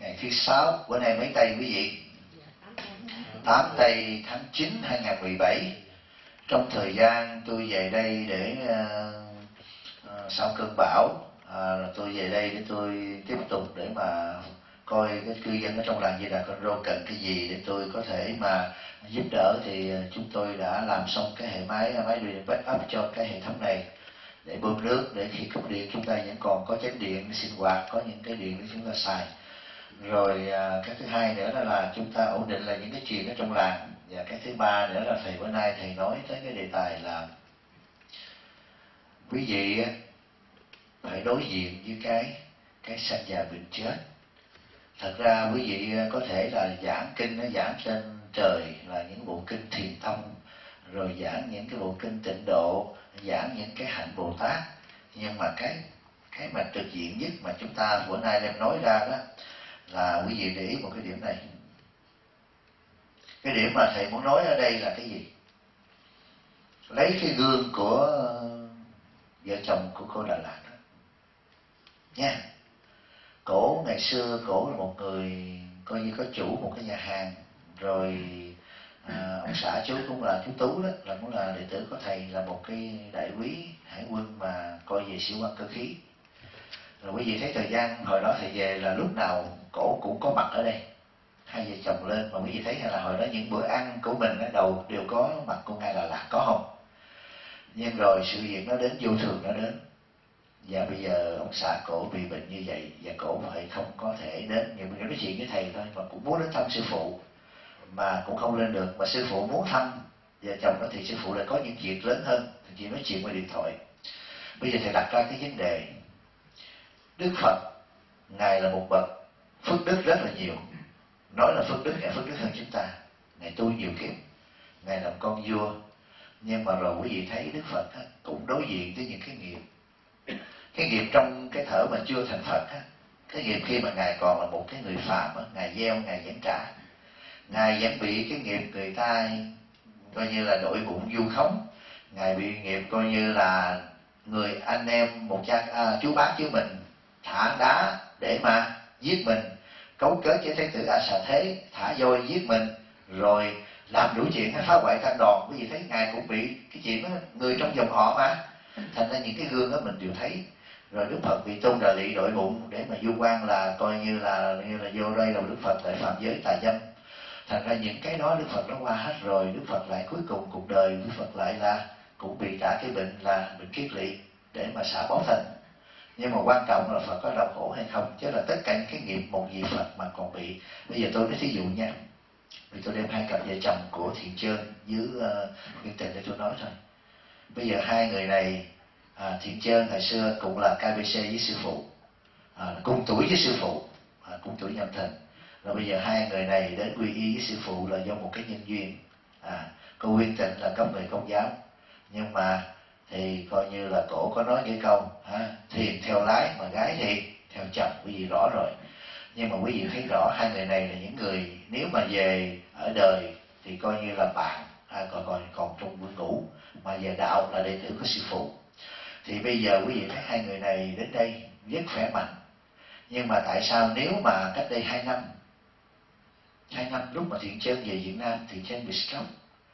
ngày thứ 6, bữa nay mấy tây quý vị? 8 tây tháng 9 2017. Trong thời gian tôi về đây để sau cơn bão, tôi về đây để tôi tiếp tục để mà coi cái cư dân ở trong làng Di Đà Con Rô cần cái gì để tôi có thể mà giúp đỡ. Thì chúng tôi đã làm xong cái hệ máy điện backup cho cái hệ thống này để bơm nước, để khi cúp điện chúng ta vẫn còn có chánh điện để sinh hoạt, có những cái điện để chúng ta xài. Rồi cái thứ hai nữa đó là chúng ta ổn định là những cái chuyện ở trong làng. Và cái thứ ba nữa là thầy bữa nay thầy nói tới cái đề tài là quý vị phải đối diện với cái sanh già bệnh chết. Thật ra quý vị có thể là giảng kinh, nó giảng trên trời là những bộ kinh Thiền Tông, rồi giảng những cái bộ kinh Tịnh Độ, giảng những cái hạnh Bồ Tát, nhưng mà cái mà trực diện nhất mà chúng ta bữa nay đem nói ra đó là quý vị để ý một cái điểm này. Cái điểm mà thầy muốn nói ở đây là cái gì? Lấy cái gương của vợ chồng của cô Đà Lạt đó nha. Cổ ngày xưa cổ là một người coi như có chủ một cái nhà hàng, rồi ông xã chú cũng là chú Tú đó, là cũng là đệ tử của thầy, là một cái đại úy hải quân mà coi về sĩ quan cơ khí. Rồi quý vị thấy thời gian hồi đó thầy về là lúc nào cổ cũng có mặt ở đây, hai vợ chồng lên. Mà quý vị thấy là hồi đó những bữa ăn của mình ở đầu đều có mặt của ngài Đà Lạt, có không? Nhưng rồi sự việc nó đến vô thường, nó đến, và bây giờ ông xã cổ bị bệnh như vậy và cổ phải không có thể đến. Nhưng mình nói chuyện với thầy thôi, mà cũng muốn đến thăm sư phụ mà cũng không lên được. Mà sư phụ muốn thăm vợ chồng đó thì sư phụ lại có những việc lớn hơn, thì chỉ nói chuyện qua điện thoại. Bây giờ thầy đặt ra cái vấn đề, Đức Phật ngài là một bậc phước đức rất là nhiều. Nói là phước đức, ngài phước đức hơn chúng ta, ngài tu nhiều kiếp, ngài làm con vua. Nhưng mà rồi quý vị thấy Đức Phật cũng đối diện với những cái nghiệp. Cái nghiệp trong cái thở mà chưa thành Phật á, cái nghiệp khi mà ngài còn là một cái người phàm á, ngài gieo ngài vẫn trả. Ngài vẫn bị cái nghiệp người ta coi như là đội bụng vu khống. Ngài bị nghiệp coi như là người anh em một chú bác với mình thả đá để mà giết mình, cấu kết với Thái tử A Xà Thế thả voi giết mình, rồi làm đủ chuyện phá hoại tăng đoàn. Quý vị thấy ngài cũng bị cái chuyện đó, người trong dòng họ mà. Thành ra những cái gương đó mình đều thấy. Rồi Đức Phật bị Tôn Đà Lị đội bụng để mà du quan, là coi như là vô đây là Đức Phật tại phạm giới tà dâm. Thành ra những cái đó Đức Phật nó qua hết rồi. Đức Phật lại cuối cùng cuộc đời Đức Phật lại là cũng bị trả cái bệnh là bệnh kiết lỵ để mà xả báo thân. Nhưng mà quan trọng là Phật có đau khổ hay không, chứ là tất cả những cái nghiệp một vị Phật mà còn bị. Bây giờ tôi nói thí dụ nha, vì tôi đem hai cặp vợ chồng của Thiện Trơn với Nguyên Tình để tôi nói thôi. Bây giờ hai người này, Thiện Trơn ngày xưa cũng là KBC với sư phụ, cùng tuổi với sư phụ, cùng tuổi nhập thình. Rồi bây giờ hai người này đến quy y với sư phụ là do một cái nhân duyên. Cô Nguyên Tình là cấp người Công giáo, nhưng mà thì coi như là cổ có nói cái câu thiền theo lái mà gái thì theo chồng, quý vị rõ rồi. Nhưng mà quý vị thấy rõ hai người này là những người nếu mà về ở đời thì coi như là bạn, còn trong buổi ngủ, mà về đạo là đệ tử của sư phụ. Thì bây giờ quý vị thấy hai người này đến đây rất khỏe mạnh. Nhưng mà tại sao nếu mà cách đây 2 năm lúc mà Thiện Trơn về Việt Nam, Thiện Trơn bị stroke.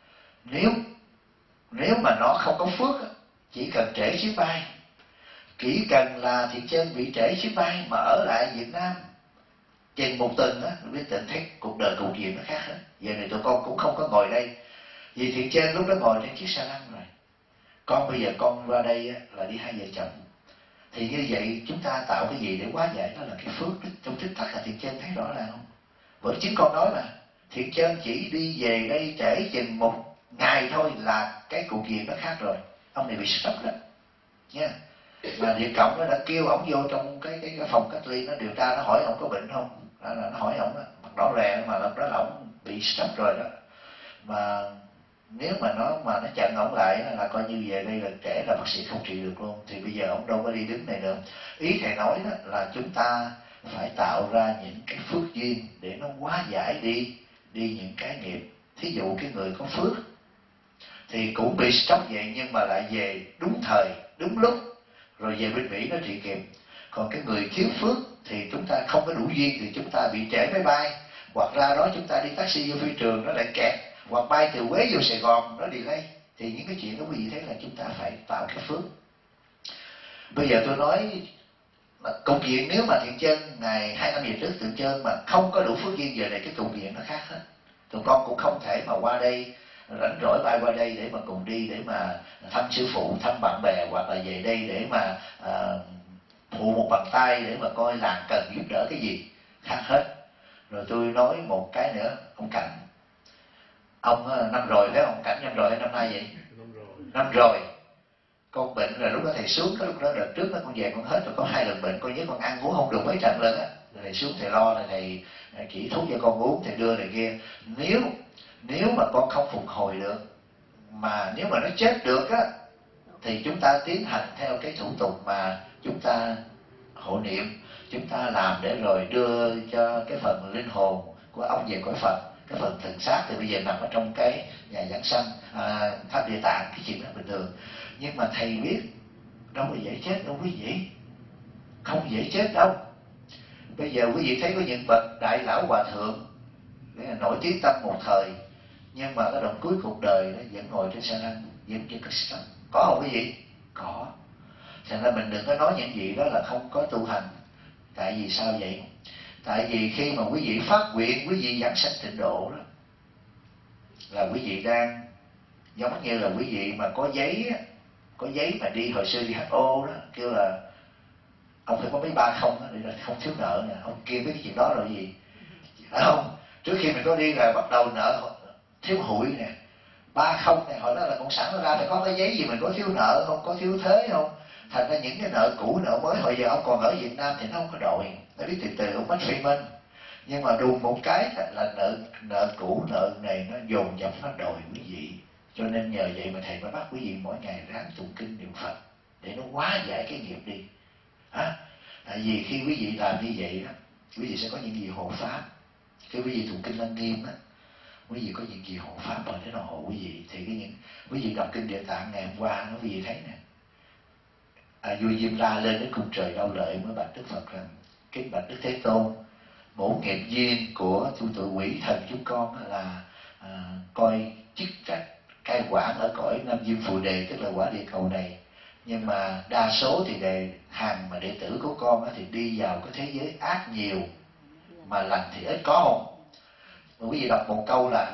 Nếu mà nó không có phước, chỉ cần trễ chuyến bay, chỉ cần là Thiện Trơn bị trễ chuyến bay mà ở lại Việt Nam chừng 1 tuần á, biết Tịnh thấy cuộc đời cục gì nó khác hết. Giờ này tụi con cũng không có ngồi đây, vì Thiện Trơn lúc đó ngồi trên chiếc xe lăn rồi. Con bây giờ con ra đây á, là đi hai vợ chồng. Thì như vậy chúng ta tạo cái gì để hóa giải? Đó là cái phước trong tích tắc. Là Thiện Trơn thấy rõ ràng không? Bởi chính con nói mà, Thiện Trơn chỉ đi về đây trễ chừng 1 ngày thôi là cái cuộc việc nó khác rồi. Ông này bị stroke đó nha. Mà Địa Cộng nó đã kêu ổng vô trong cái phòng cách ly, nó điều tra, nó hỏi ổng có bệnh không. Nó hỏi ổng mặt đỏ rè, mà lúc đó là ổng bị stroke rồi đó. Mà nếu mà nó chặn ổng lại là coi như về đây là trễ, là bác sĩ không trị được luôn. Thì bây giờ ổng đâu có đi đứng này nữa. Ý thầy nói đó là chúng ta phải tạo ra những cái phước duyên để nó hóa giải đi những cái nghiệp. Thí dụ cái người có phước thì cũng bị stroke vậy, nhưng mà lại về đúng thời đúng lúc, rồi về bên Mỹ nó trị kịp. Còn cái người thiếu phước thì chúng ta không có đủ duyên thì chúng ta bị trễ máy bay, hoặc ra đó chúng ta đi taxi vô phi trường nó lại kẹt, hoặc bay từ Huế vô Sài Gòn nó delay. Thì những cái chuyện đó quý vị thấy là chúng ta phải tạo cái phước. Bây giờ tôi nói công chuyện, nếu mà Thiện Chân ngày 2 năm về trước Thiện Chân mà không có đủ phước duyên, giờ này cái công chuyện nó khác hết. Tụi con cũng không thể mà qua đây rảnh rỗi bay qua đây để mà cùng đi, để mà thăm sư phụ, thăm bạn bè, hoặc là về đây để mà phụ một bàn tay để mà coi làng cần giúp đỡ cái gì, khác hết. Rồi tôi nói một cái nữa, ông Cảnh, ông năm rồi phải không? Cảnh năm rồi hay năm nay vậy? Năm rồi. Con bệnh là lúc đó thầy xuống, cái lúc đó đợt trước đó con về con hết rồi, có 2 lần bệnh, con nhớ con ăn uống không được mấy trận lần á. Thầy xuống thầy lo là thầy chỉ thuốc cho con uống, thầy đưa này kia. Nếu mà con không phục hồi được, mà nếu mà nó chết được á, thì chúng ta tiến hành theo cái thủ tục mà chúng ta hộ niệm, chúng ta làm để rồi đưa cho cái phần linh hồn của ông về cõi Phật. Cái phần thần xác thì bây giờ nằm ở trong cái nhà giảng sanh tháp Địa Tạng, cái chuyện đó bình thường. Nhưng mà thầy biết đâu có dễ chết đâu quý vị, không dễ chết đâu. Bây giờ quý vị thấy có những bậc đại lão hòa thượng nổi tiếng tâm một thời, nhưng mà cái đoạn cuối cuộc đời nó vẫn ngồi trên xe lăn, vẫn chưa có sống. Có không quý vị? Có. Thành ra mình đừng có nói những gì đó là không có tu hành. Tại vì sao vậy? Tại vì khi mà quý vị phát nguyện, quý vị giảng sanh tịnh độ đó, là quý vị đang giống như là quý vị mà có giấy mà đi, hồi xưa đi HO đó kêu là ông phải có mấy 30 để không thiếu nợ nè. Ông kia biết cái chuyện đó rồi gì, phải không? Trước khi mình có đi là bắt đầu nợ thiếu hụi nè, 30 này, hồi đó là cộng sản nó ra phải có cái giấy gì mình có thiếu nợ không, có thiếu thuế không. Thành ra những cái nợ cũ nợ mới, hồi giờ ông còn ở Việt Nam thì nó không có đòi, nó biết từ từ ông mất Freeman. Nhưng mà đùng một cái là nợ cũ nợ này nó dồn dập nó đòi quý vị. Cho nên nhờ vậy mà thầy mới bắt quý vị mỗi ngày ráng tụng kinh niệm Phật để nó hóa giải cái nghiệp đi. Tại vì khi quý vị làm như vậy đó, quý vị sẽ có những gì hộ pháp. Khi quý vị tụng kinh Lăng Nghiêm á, quý vị có những gì hộ pháp rồi để nó hộ quý vị. Thì quý vị đọc kinh Địa Tạng ngày hôm qua nó quý vị thấy nè, vua Diêm La lên đến cung trời Đau Lợi mới bạch Đức Phật rằng: kính bạch Đức Thế Tôn, bổn nghiệp duyên của tụi quỷ thần chúng con là coi chức trách cai quản ở cõi Nam Diêm Phù Đề, tức là quả địa cầu này. Nhưng mà đa số thì hàng mà đệ tử của con thì đi vào cái thế giới ác nhiều, mà lành thì ít, có không? Mà quý vị đọc một câu là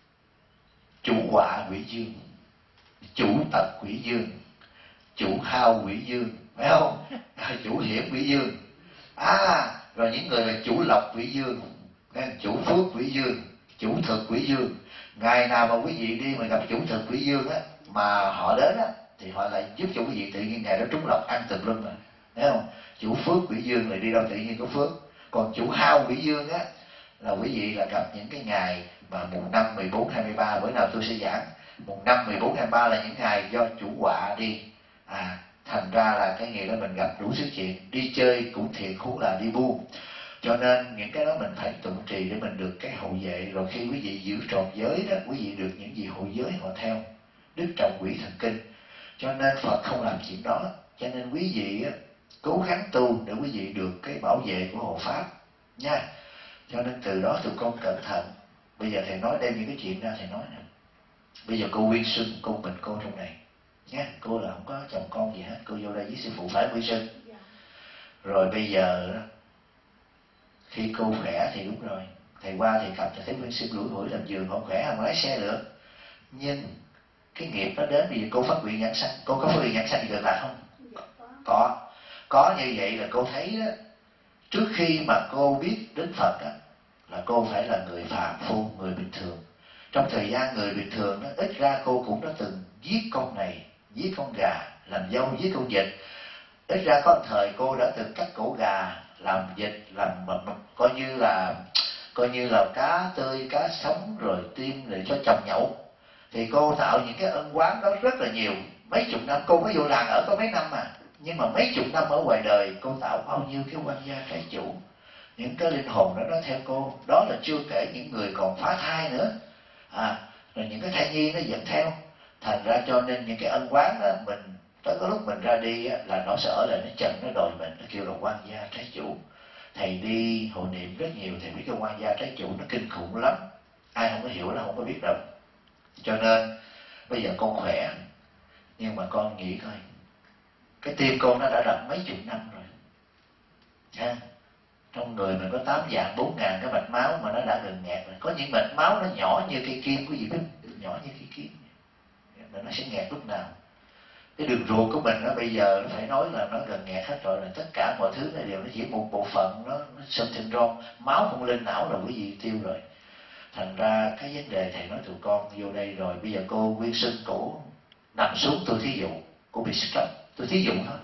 chủ họa quỷ dương, chủ tật quỷ dương, chủ hao quỷ dương, phải không? Chủ hiểm quỷ dương. Rồi những người là chủ lộc quỷ dương, chủ phước quỷ dương, chủ thực quỷ dương. Ngày nào mà quý vị đi mà gặp chủ thực quỷ dương á, mà họ đến á, thì họ lại giúp cho quý vị tự nhiên ngày đó trúng lộc ăn tùm lum, thấy không? Chủ phước quỷ dương là đi đâu tự nhiên có phước. Còn chủ hao quỷ dương á, là quý vị là gặp những cái ngày mà mùng 5, 14, 23, bữa nào tôi sẽ giảng. Mùng 5, 14, 23 là những ngày do chủ họa đi. Thành ra là cái ngày đó mình gặp đủ sự chuyện. Đi chơi cũng thiệt, huống là đi buôn. Cho nên những cái đó mình phải tụng trì để mình được cái hậu vệ. Rồi khi quý vị giữ trọn giới đó, quý vị được những gì hậu giới họ theo. Đức trọng quỷ thần kinh. Cho nên Phật không làm chuyện đó. Cho nên quý vị cố gắng tu để quý vị được cái bảo vệ của hộ pháp nha. Cho nên từ đó tụi con cẩn thận. Bây giờ thầy nói đem những cái chuyện ra thầy nói nè. Bây giờ cô Nguyên Xuân, cô mình cô trong này nha. Cô là không có chồng con gì hết, cô vô đây với sư phụ, phải Nguyên Xuân? Rồi bây giờ khi cô khỏe thì đúng rồi, thầy qua thầy cặp thấy Nguyên Xuân lủi hủi làm giường, không khỏe, không lái xe được. Nhưng cái nghiệp nó đến, bây giờ cô phát nguyện giảng sanh. Cô có phát nguyện giảng sanh gì được là không? Có như vậy là cô thấy đó, trước khi mà cô biết đến Phật đó, là cô phải là người phàm phu, người bình thường. Trong thời gian người bình thường đó, ít ra cô cũng đã từng giết con này, giết con gà, làm dâu, giết con vịt. Ít ra có một thời cô đã từng cắt cổ gà, làm vịt, làm coi như là cá tươi, cá sống, rồi tim, rồi cho chồng nhậu. Thì cô tạo những cái ân oán đó rất là nhiều. Mấy chục năm, cô mới vô làng ở có mấy năm mà, nhưng mà mấy chục năm ở ngoài đời cô tạo bao nhiêu cái quan gia trái chủ. Những cái linh hồn đó nó theo cô. Đó là chưa kể những người còn phá thai nữa, rồi những cái thai nhi nó dẫn theo. Thành ra cho nên những cái ân oán đó mình tới có lúc mình ra đi á, là nó sẽ ở lại nó chần nó đòi mình, nó kêu là quan gia trái chủ. Thầy đi hộ niệm rất nhiều, thầy biết cái quan gia trái chủ nó kinh khủng lắm, ai không có hiểu là không có biết đâu. Cho nên bây giờ con khỏe, nhưng mà con nghĩ coi, cái tim con nó đã đập mấy chục năm rồi ha. Trong người mình có 8 vạn 4 ngàn cái mạch máu mà nó đã gần nghẹt rồi. Có những mạch máu nó nhỏ như cây kim, quý vị biết, nhỏ như cây kim mà nó sẽ nghẹt lúc nào. Cái đường ruột của mình nó bây giờ nó phải nói là nó gần nghẹt hết rồi, là tất cả mọi thứ này đều nó chỉ một bộ phận, nó syndrome, máu không lên não là quý vị tiêu rồi. Thành ra cái vấn đề thầy nói tụi con vô đây rồi, bây giờ cô Nguyên Sinh cổ nằm xuống, tôi thí dụ cô bị stroke, tôi thí dụ thôi,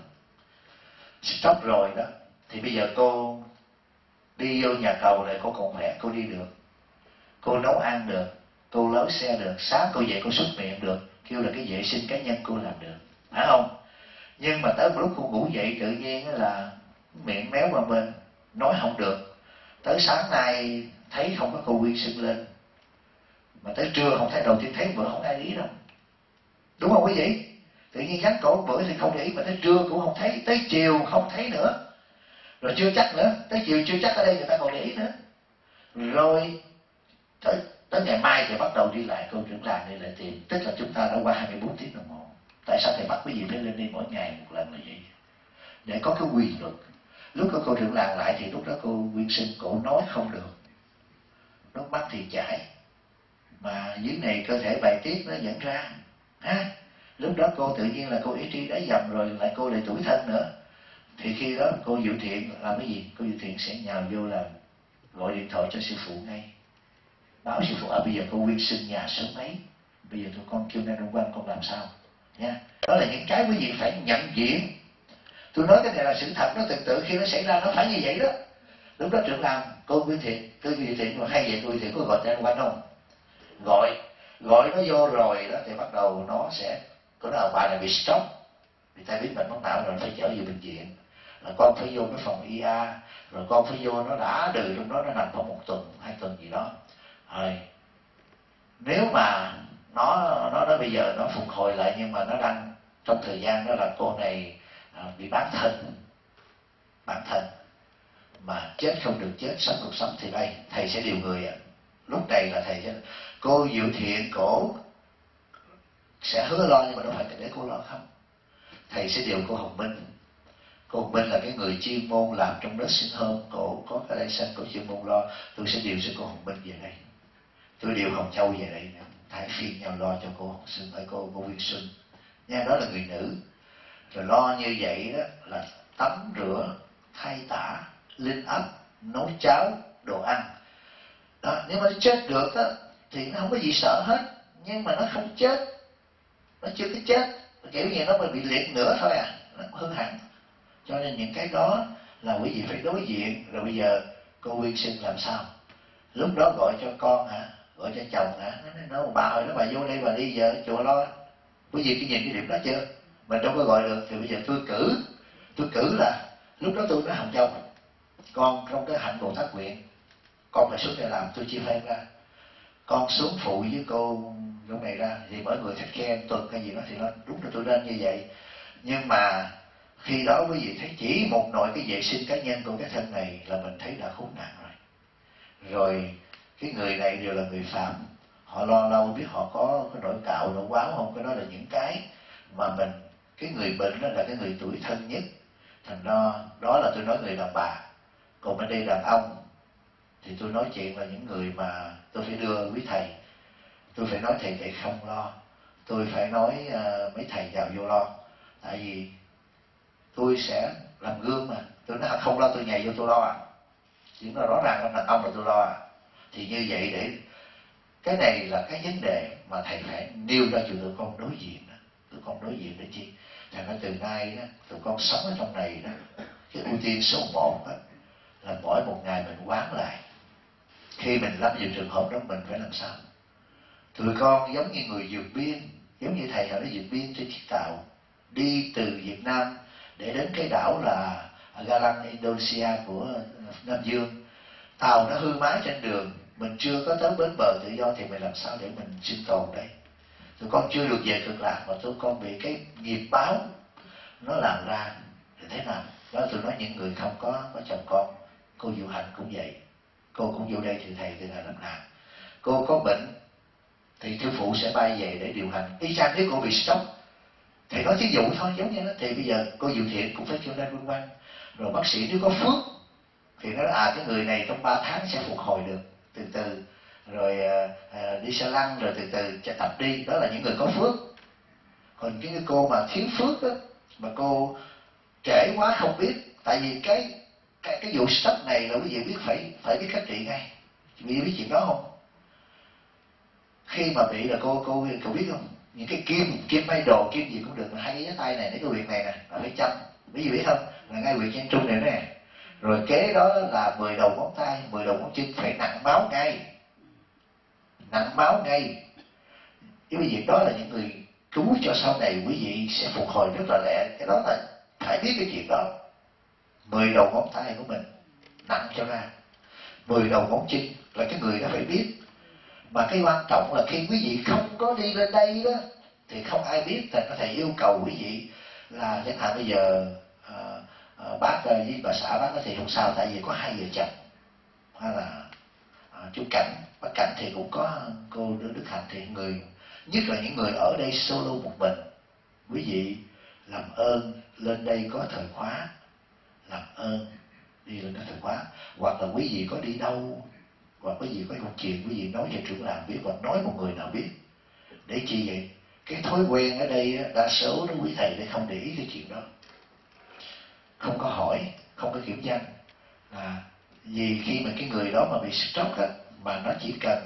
stroke rồi đó, thì bây giờ cô đi vô nhà cầu này cô còn khỏe, cô đi được, cô nấu ăn được, cô lái xe được, sáng cô dậy cô xuất miệng được, kêu là cái vệ sinh cá nhân cô làm được, phải không? Nhưng mà tới một lúc cô ngủ dậy tự nhiên là miệng méo qua bên, nói không được. Tới sáng nay thấy không có cô Nguyên Sinh lên, mà tới trưa không thấy, đầu tiên thấy bữa không ai ý đâu, đúng không quý vị? Tự nhiên nhắn cổ bữa thì không để ý, mà tới trưa cũng không thấy, tới chiều không thấy nữa, rồi chưa chắc nữa, tới chiều chưa chắc ở đây người ta còn để ý nữa. Rồi tới ngày mai thì bắt đầu đi lại, cô trưởng làng đi lại tìm, tức là chúng ta đã qua 24 tiếng đồng hồ. Tại sao thầy bắt quý vị phải lên đi mỗi ngày một lần là vậy? Để có cái quy luật. Lúc có cô trưởng làng lại thì lúc đó cô Nguyên Sinh cổ nói không được, nước mắt thì chảy, mà dưới này cơ thể bài tiết nó dẫn ra ha. Lúc đó cô tự nhiên là cô ý tri đáy dầm rồi, lại cô lại tủi thân nữa. Thì khi đó cô Diệu Thiện làm cái gì? Cô Diệu Thiện sẽ nhào vô là gọi điện thoại cho sư phụ ngay, báo sư phụ bây giờ cô Nguyên Sinh nhà sớm mấy, bây giờ tụi con kêu nên Đông Quan con làm sao nha. Đó là những cái quý vị phải nhận diện. Tôi nói cái này là sự thật, nó tự khi nó xảy ra nó phải như vậy đó. Lúc đó trưởng làm cô Diệu Thiện mà hay vậy, cô Diệu Thiện có gọi tên Quan không? Gọi nó vô rồi đó thì bắt đầu nó sẽ có nào bà này bị stroke, vì ta biết bệnh mất não rồi, phải chở về bệnh viện, là con phải vô cái phòng IA, rồi con phải vô, nó đã từ trong đó nó nằm khoảng 1 tuần 2 tuần gì đó. Rồi nếu mà nó bây giờ nó phục hồi lại, nhưng mà nó đang trong thời gian đó là cô này bị bán thân mà chết không được chết, sống được sống, thì đây thầy sẽ điều người ạ. Lúc này là thầy sẽ, cô Diệu Thiện cổ sẽ hứa lo, nhưng mà đâu phải để cô lo không. Thầy sẽ điều cô Hồng Minh. Cô Hồng Minh là cái người chuyên môn làm trong nursing home, cổ có cái license, cổ chuyên môn lo. Tôi sẽ điều cho cô Hồng Minh về đây, tôi điều Hồng Châu về đây, thay phiên nhau lo cho cô Hồng Xuân, ở cô Nguyên Xuân nha. Đó là người nữ. Rồi lo như vậy đó là tắm rửa, thay tả, linh ấp, nấu cháo, đồ ăn đó. Nếu mà nó chết được đó thì nó không có gì sợ hết, nhưng mà nó không chết, nó chưa có chết, kiểu như nó mới bị liệt nữa thôi à, nó hư hẳn. Cho nên những cái đó là quý vị phải đối diện. Rồi bây giờ cô Nguyên Sinh làm sao? Lúc đó gọi cho con hả, gọi cho chồng hả, nó bà ơi, nó bà vô đây, bà đi giờ chùa lo. Quý vị cứ nhìn cái điểm đó chưa? Mình đâu có gọi được, thì bây giờ tôi cử là lúc đó tôi nói Hồng Châu, con trong cái hạnh Bồ Tát nguyện, con phải xuống đây làm, tôi chia phép ra, con xuống phụ với cô lúc này ra, thì mỗi người thích khen tuần hay gì đó, thì nó đúng là tôi nên như vậy. Nhưng mà khi đó quý vị thấy chỉ một nội cái vệ sinh cá nhân của cái thân này là mình thấy đã khốn nạn rồi. Rồi cái người này đều là người phạm, họ lo lâu biết họ có cái nỗi cạo nỗi quáo không, cái đó là những cái mà mình, cái người bệnh đó là cái người tuổi thân nhất. Thành ra đó là tôi nói người đàn bà. Còn bên đây đàn ông thì tôi nói chuyện là những người mà tôi phải đưa quý thầy, tôi phải nói thầy không lo, tôi phải nói mấy thầy vào vô lo. Tại vì tôi sẽ làm gương mà, tôi nói không lo tôi nhảy vô tôi lo à, chuyện đó rõ ràng trong đàn ông là tôi lo à. Thì như vậy để cái này là cái vấn đề mà thầy phải nêu ra cho tụi con đối diện đó. Tụi con đối diện để chi? Thầy nói từ nay đó, tụi con sống ở trong này đó, cái ưu tiên số 1 đó, là mỗi một ngày mình quán lại. Khi mình lâm vào trường hợp đó mình phải làm sao? Tụi con giống như người vượt biên, giống như thầy hồi đó vượt biên trên chiếc tàu đi từ Việt Nam để đến cái đảo là Galang, Indonesia của Nam Dương. Tàu nó hư máy trên đường, mình chưa có tới bến bờ tự do, thì mình làm sao để mình sinh tồn đây? Tụi con chưa được về cực lạc mà tụi con bị cái nghiệp báo nó làm ra thì thế nào. Đó tôi nói những người không có chồng con. Cô Diệu Hạnh cũng vậy, cô cũng vô đây thưa thầy từ ngày làm nàng. Cô có bệnh thì sư phụ sẽ bay về để điều hành. Y chang nếu cô bị stroke, thầy nói thí dụ thôi giống như đó, thì bây giờ cô Diệu Thiện cũng phải kêu lên vân vân. Rồi bác sĩ nếu có phước thì nói cái người này trong 3 tháng sẽ phục hồi được từ từ, rồi đi xe lăn, rồi từ từ cho tập đi. Đó là những người có phước. Còn cái cô mà thiếu phước đó, mà cô trễ quá không biết, tại vì cái vụ stroke này là quý vị biết phải biết cách trị ngay. Quý vị biết chuyện đó không? Khi mà bị là cô biết không, những cái kim may đồ kim gì cũng được, mà hai cái giá tay này, cái huyệt này nè là phải chăm. Quý vị biết không, là ngay huyệt trên trung này nè. Rồi kế đó là 10 đầu ngón tay, 10 đầu ngón chân phải nặng máu ngay, nặng máu ngay. Cái việc đó là những người cứu cho sau này quý vị sẽ phục hồi rất là lẹ. Cái đó là phải biết cái chuyện đó. 10 đầu ngón tay của mình nặng cho ra, 10 đầu ngón chân là cái người đó phải biết. Mà cái quan trọng là khi quý vị không có đi lên đây đó thì không ai biết. Thành có thể yêu cầu quý vị là chẳng hạn bây giờ bác với bà xã bác nói thì không sao, tại vì có 2 vợ chồng, hay là chú Cảnh, bác Cảnh thì cũng có cô Đức Hạnh, thì người nhất là những người ở đây solo một mình, quý vị làm ơn lên đây có thời khóa, làm ơn đi lên có thời khóa. Hoặc là quý vị có đi đâu, hoặc quý vị có một chuyện quý vị nói cho trưởng làng biết, hoặc nói một người nào biết. Để chi vậy? Cái thói quen ở đây đa số đó quý thầy để không để ý cái chuyện đó, không có hỏi, không có kiểm danh. Là vì khi mà cái người đó mà bị stroke á, mà nó chỉ cần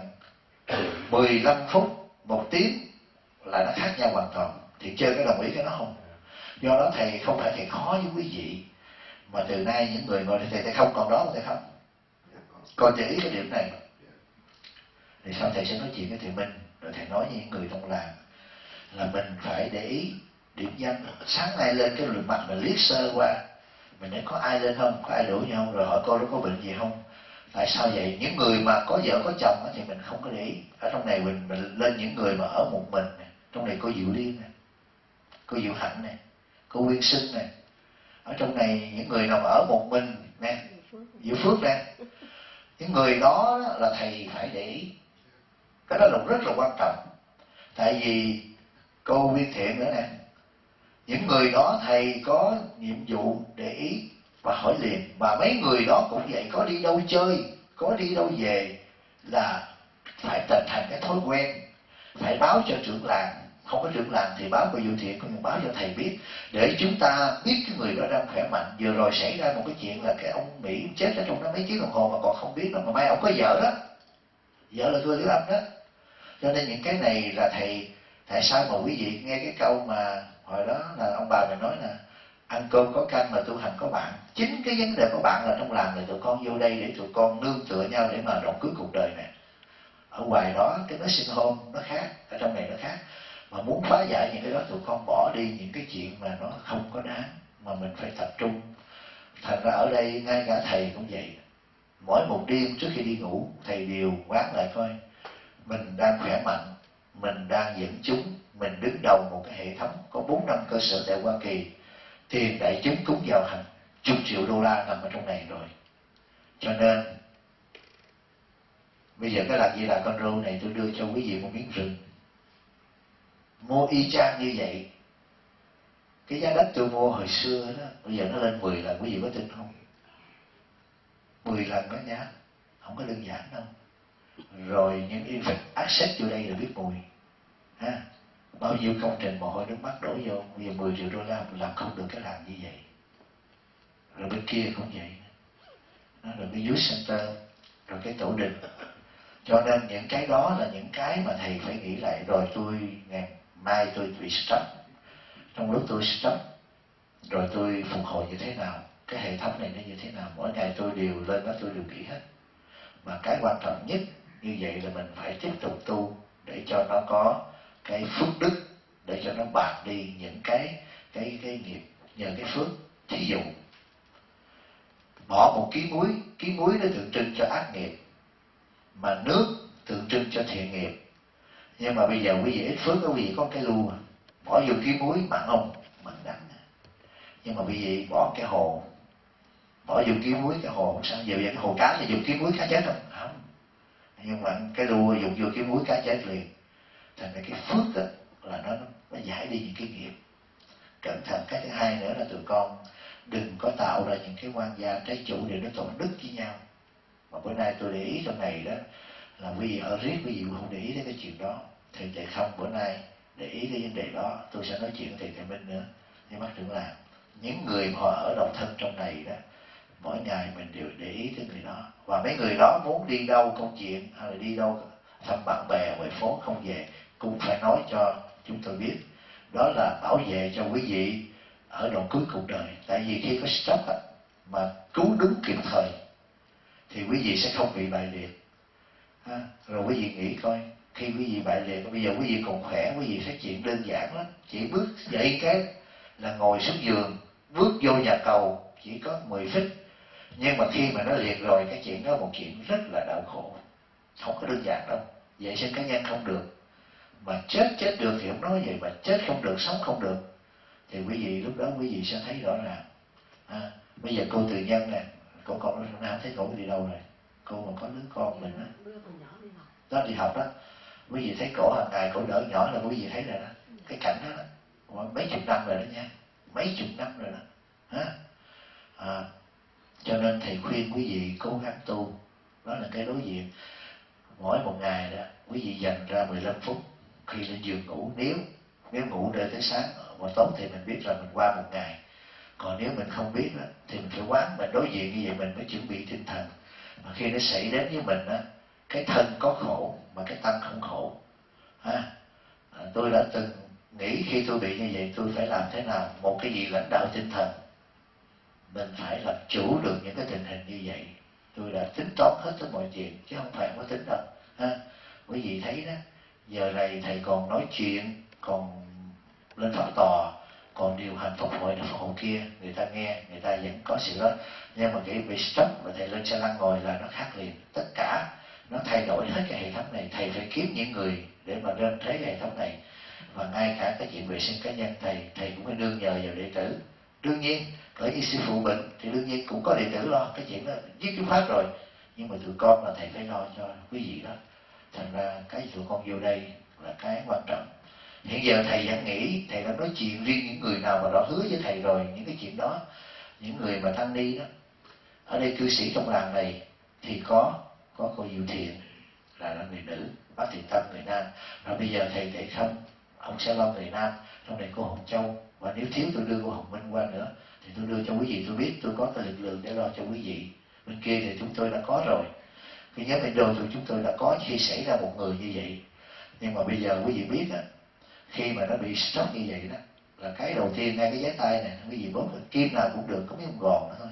15 phút, 1 tiếng là nó khác nhau hoàn toàn. Thì chơi có đồng ý cái đó không? Do đó thầy không phải thầy khó với quý vị, mà từ nay những người ngồi đây thầy không còn đó, thầy không còn để ý cái điểm này. Thì sau thầy sẽ nói chuyện với thầy Minh, rồi thầy nói với những người trong làng là mình phải để ý điểm danh. Sáng nay lên cái lượt mặt mình liếc sơ qua, mình nói có ai lên không, có ai đuổi nhau không, rồi hỏi cô nó có bệnh gì không. Tại sao vậy? Những người mà có vợ có chồng thì mình không có để ý. Ở trong này mình lên những người mà ở một mình này. Trong này cô Diệu Liên này, cô Diệu Hạnh này, cô Nguyên Sinh này. Ở trong này những người nào mà ở một mình nè, Diệu Phước nè, những người đó là thầy phải để ý. Cái đó là rất là quan trọng. Tại vì cô Viên Thiện nữa nè, những người đó thầy có nhiệm vụ để ý và hỏi liền. Và mấy người đó cũng vậy, có đi đâu chơi, có đi đâu về là phải thành cái thói quen, phải báo cho trưởng làng. Không có trưởng làng thì báo cô Diệu Thiện, cũng báo cho thầy biết, để chúng ta biết cái người đó đang khỏe mạnh. Vừa rồi xảy ra một cái chuyện là cái ông Mỹ chết ở trong đó mấy tiếng đồng hồ mà còn không biết đó, mà mai ông có vợ đó, vợ là Thưa Liễu Âm đó. Cho nên những cái này là thầy, tại sao mà quý vị nghe cái câu mà hồi đó là ông bà mình nói là ăn cơm có canh mà tu hành có bạn. Chính cái vấn đề có bạn là trong làng này tụi con vô đây để tụi con nương tựa nhau để mà rộng cưới cuộc đời này. Ở ngoài đó cái nó sinh hôn nó khác, ở trong này nó khác. Mà muốn phá giải những cái đó tụi con bỏ đi những cái chuyện mà nó không có đáng, mà mình phải tập trung. Thành ra ở đây ngay cả thầy cũng vậy. Mỗi một đêm trước khi đi ngủ thầy đều quán lại coi mình đang khỏe mạnh, mình đang dẫn chúng, mình đứng đầu một cái hệ thống có 4-5 cơ sở tại Hoa Kỳ, tiền đại chúng cúng vào hàng chục triệu đô la nằm ở trong này rồi. Cho nên bây giờ cái Làng Di Đà Con Rô này tôi đưa cho quý vị một miếng rừng, mua y chang như vậy. Cái giá đất tôi mua hồi xưa đó, bây giờ nó lên 10 lần, quý vị có tin không? 10 lần đó nha, không có đơn giản đâu. Rồi những infect access vô đây là biết mùi ha. Bao nhiêu công trình mồ hôi nước mắt đổ vô, bây giờ 10 triệu đô la làm không được cái làm như vậy. Rồi bên kia cũng vậy, rồi cái youth center, rồi cái tổ đình. Cho nên những cái đó là những cái mà thầy phải nghĩ lại. Rồi tôi ngày mai tôi bị stroke, trong lúc tôi stroke rồi tôi phục hồi như thế nào, cái hệ thống này nó như thế nào. Mỗi ngày tôi đều lên đó tôi đều nghĩ hết. Mà cái quan trọng nhất như vậy là mình phải tiếp tục tu để cho nó có cái phước đức, để cho nó bạc đi những cái nghiệp nhờ cái phước. Thí dụ bỏ một ký muối nó tượng trưng cho ác nghiệp, mà nước tượng trưng cho thiện nghiệp. Nhưng mà bây giờ quý vị ít phước, quý vị có cái lu bỏ vô ký muối mặn không? Mặn đắng. Nhưng mà quý vị bỏ cái hồ, bỏ dùng kiếm muối cái hồ không sao. Giờ cái hồ cá thì dùng kiếm muối cá chết không? Không. Nhưng mà cái đua dùng vô kiếm muối cá chết liền. Thành ra cái phước đó là nó giải đi những cái nghiệp. Cẩn thận. Cái thứ hai nữa là tụi con đừng có tạo ra những cái quan gia trái chủ để nó tổn đức với nhau. Mà bữa nay tôi để ý trong này đó là quý vị ở riết, quý vị không để ý đến cái chuyện đó. Thầy Tệ Không bữa nay để ý cái vấn đề đó. Tôi sẽ nói chuyện với thầy Tệ Minh nữa, với bác trưởng làm. Những người mà họ ở độc thân trong này đó, mỗi ngày mình đều để ý tới người đó. Và mấy người đó muốn đi đâu công chuyện hay là đi đâu thăm bạn bè ngoài phố không về, cũng phải nói cho chúng tôi biết. Đó là bảo vệ cho quý vị ở đoạn cuối cuộc đời. Tại vì khi có stroke mà cứu đúng kịp thời thì quý vị sẽ không bị bại liệt. Rồi quý vị nghĩ coi, khi quý vị bại liệt, bây giờ quý vị còn khỏe, quý vị phát triển đơn giản lắm. Chỉ bước dậy cái là ngồi xuống giường, bước vô nhà cầu chỉ có 10 feet. Nhưng mà khi mà nó liệt rồi, cái chuyện đó là một chuyện rất là đau khổ, không có đơn giản đâu. Vệ sinh cá nhân không được, mà chết được thì không nói vậy, mà chết không được, sống không được, thì quý vị lúc đó quý vị sẽ thấy rõ ràng. Bây giờ cô Từ Nhân nè, cô con nó không thấy cổ đi đâu rồi. Cô mà có đứa con mình đó, nó đi học đó, quý vị thấy cổ hàng ngày cổ đỡ nhỏ là quý vị thấy rồi đó. Cái cảnh đó, mấy chục năm rồi đó nha, mấy chục năm rồi đó. Cho nên thầy khuyên quý vị cố gắng tu. Đó là cái đối diện. Mỗi một ngày đó quý vị dành ra 15 phút khi lên giường ngủ. Nếu ngủ để tới sáng mà tốt thì mình biết là mình qua một ngày. Còn nếu mình không biết đó, thì mình phải quán, mình đối diện như vậy mình mới chuẩn bị tinh thần. Mà khi nó xảy đến với mình đó, cái thân có khổ mà cái tâm không khổ. Tôi đã từng nghĩ khi tôi bị như vậy tôi phải làm thế nào. Một cái gì lãnh đạo tinh thần, mình phải làm chủ được những cái tình hình như vậy. Tôi đã tính toán hết tất mọi chuyện chứ không phải không có tính đâu. Quý vị thấy đó, giờ này thầy còn nói chuyện, còn lên pháp tòa, còn điều hành pháp hội pháp hội kia, người ta nghe, người ta vẫn có sự đó. Nhưng mà cái bị stroke mà thầy lên xe lăn ngồi là nó khác liền. Tất cả nó thay đổi hết cái hệ thống này. Thầy phải kiếm những người để mà lên thế cái hệ thống này. Và ngay cả cái chuyện vệ sinh cá nhân thầy cũng phải nương nhờ vào đệ tử. Đương nhiên ở như sư phụ bệnh thì đương nhiên cũng có đệ tử lo cái chuyện đó dứt chú phát rồi. Nhưng mà tụi con là thầy phải lo cho quý vị đó. Thành ra cái tụi con vô đây là cái quan trọng. Hiện giờ thầy vẫn nghĩ, thầy đã nói chuyện riêng những người nào mà đã hứa với thầy rồi những cái chuyện đó. Những người mà tăng ni đó, ở đây cư sĩ trong làng này thì có cô Diệu Thiện là người nữ, bác Thiện Tâm người nam. Rồi bây giờ thầy Tệ Không, ông sẽ lo người nam. Trong này cô Hồng Châu, và nếu thiếu tôi đưa cô Hồng Minh qua nữa thì tôi đưa cho quý vị. Tôi biết tôi có cái lực lượng để lo cho quý vị. Bên kia thì chúng tôi đã có rồi. Cái nhóm bên đô tụi chúng tôi đã có khi xảy ra một người như vậy. Nhưng mà bây giờ quý vị biết á, khi mà nó bị stroke như vậy đó, là cái đầu tiên ngay cái giái tay này quý vị bóp kim nào cũng được, có mấy con gòn nữa thôi.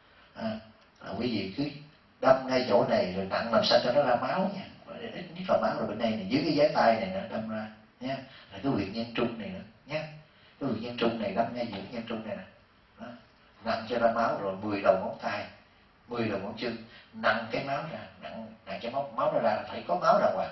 Quý vị cứ đâm ngay chỗ này rồi nặng làm sao cho nó ra máu nha. Ít nhất là máu rồi bên đây này, dưới cái giái tay này nó đâm ra nha. Là cái huyệt nhân trung này nữa nha. Cái huyệt nhân trung này đâm ngay giữa nhân trung này nè. Nặng cho ra máu rồi 10 đầu ngón tay, 10 đầu ngón chân, nặng cái máu ra, nặng cái máu ra là phải có máu ra ngoài.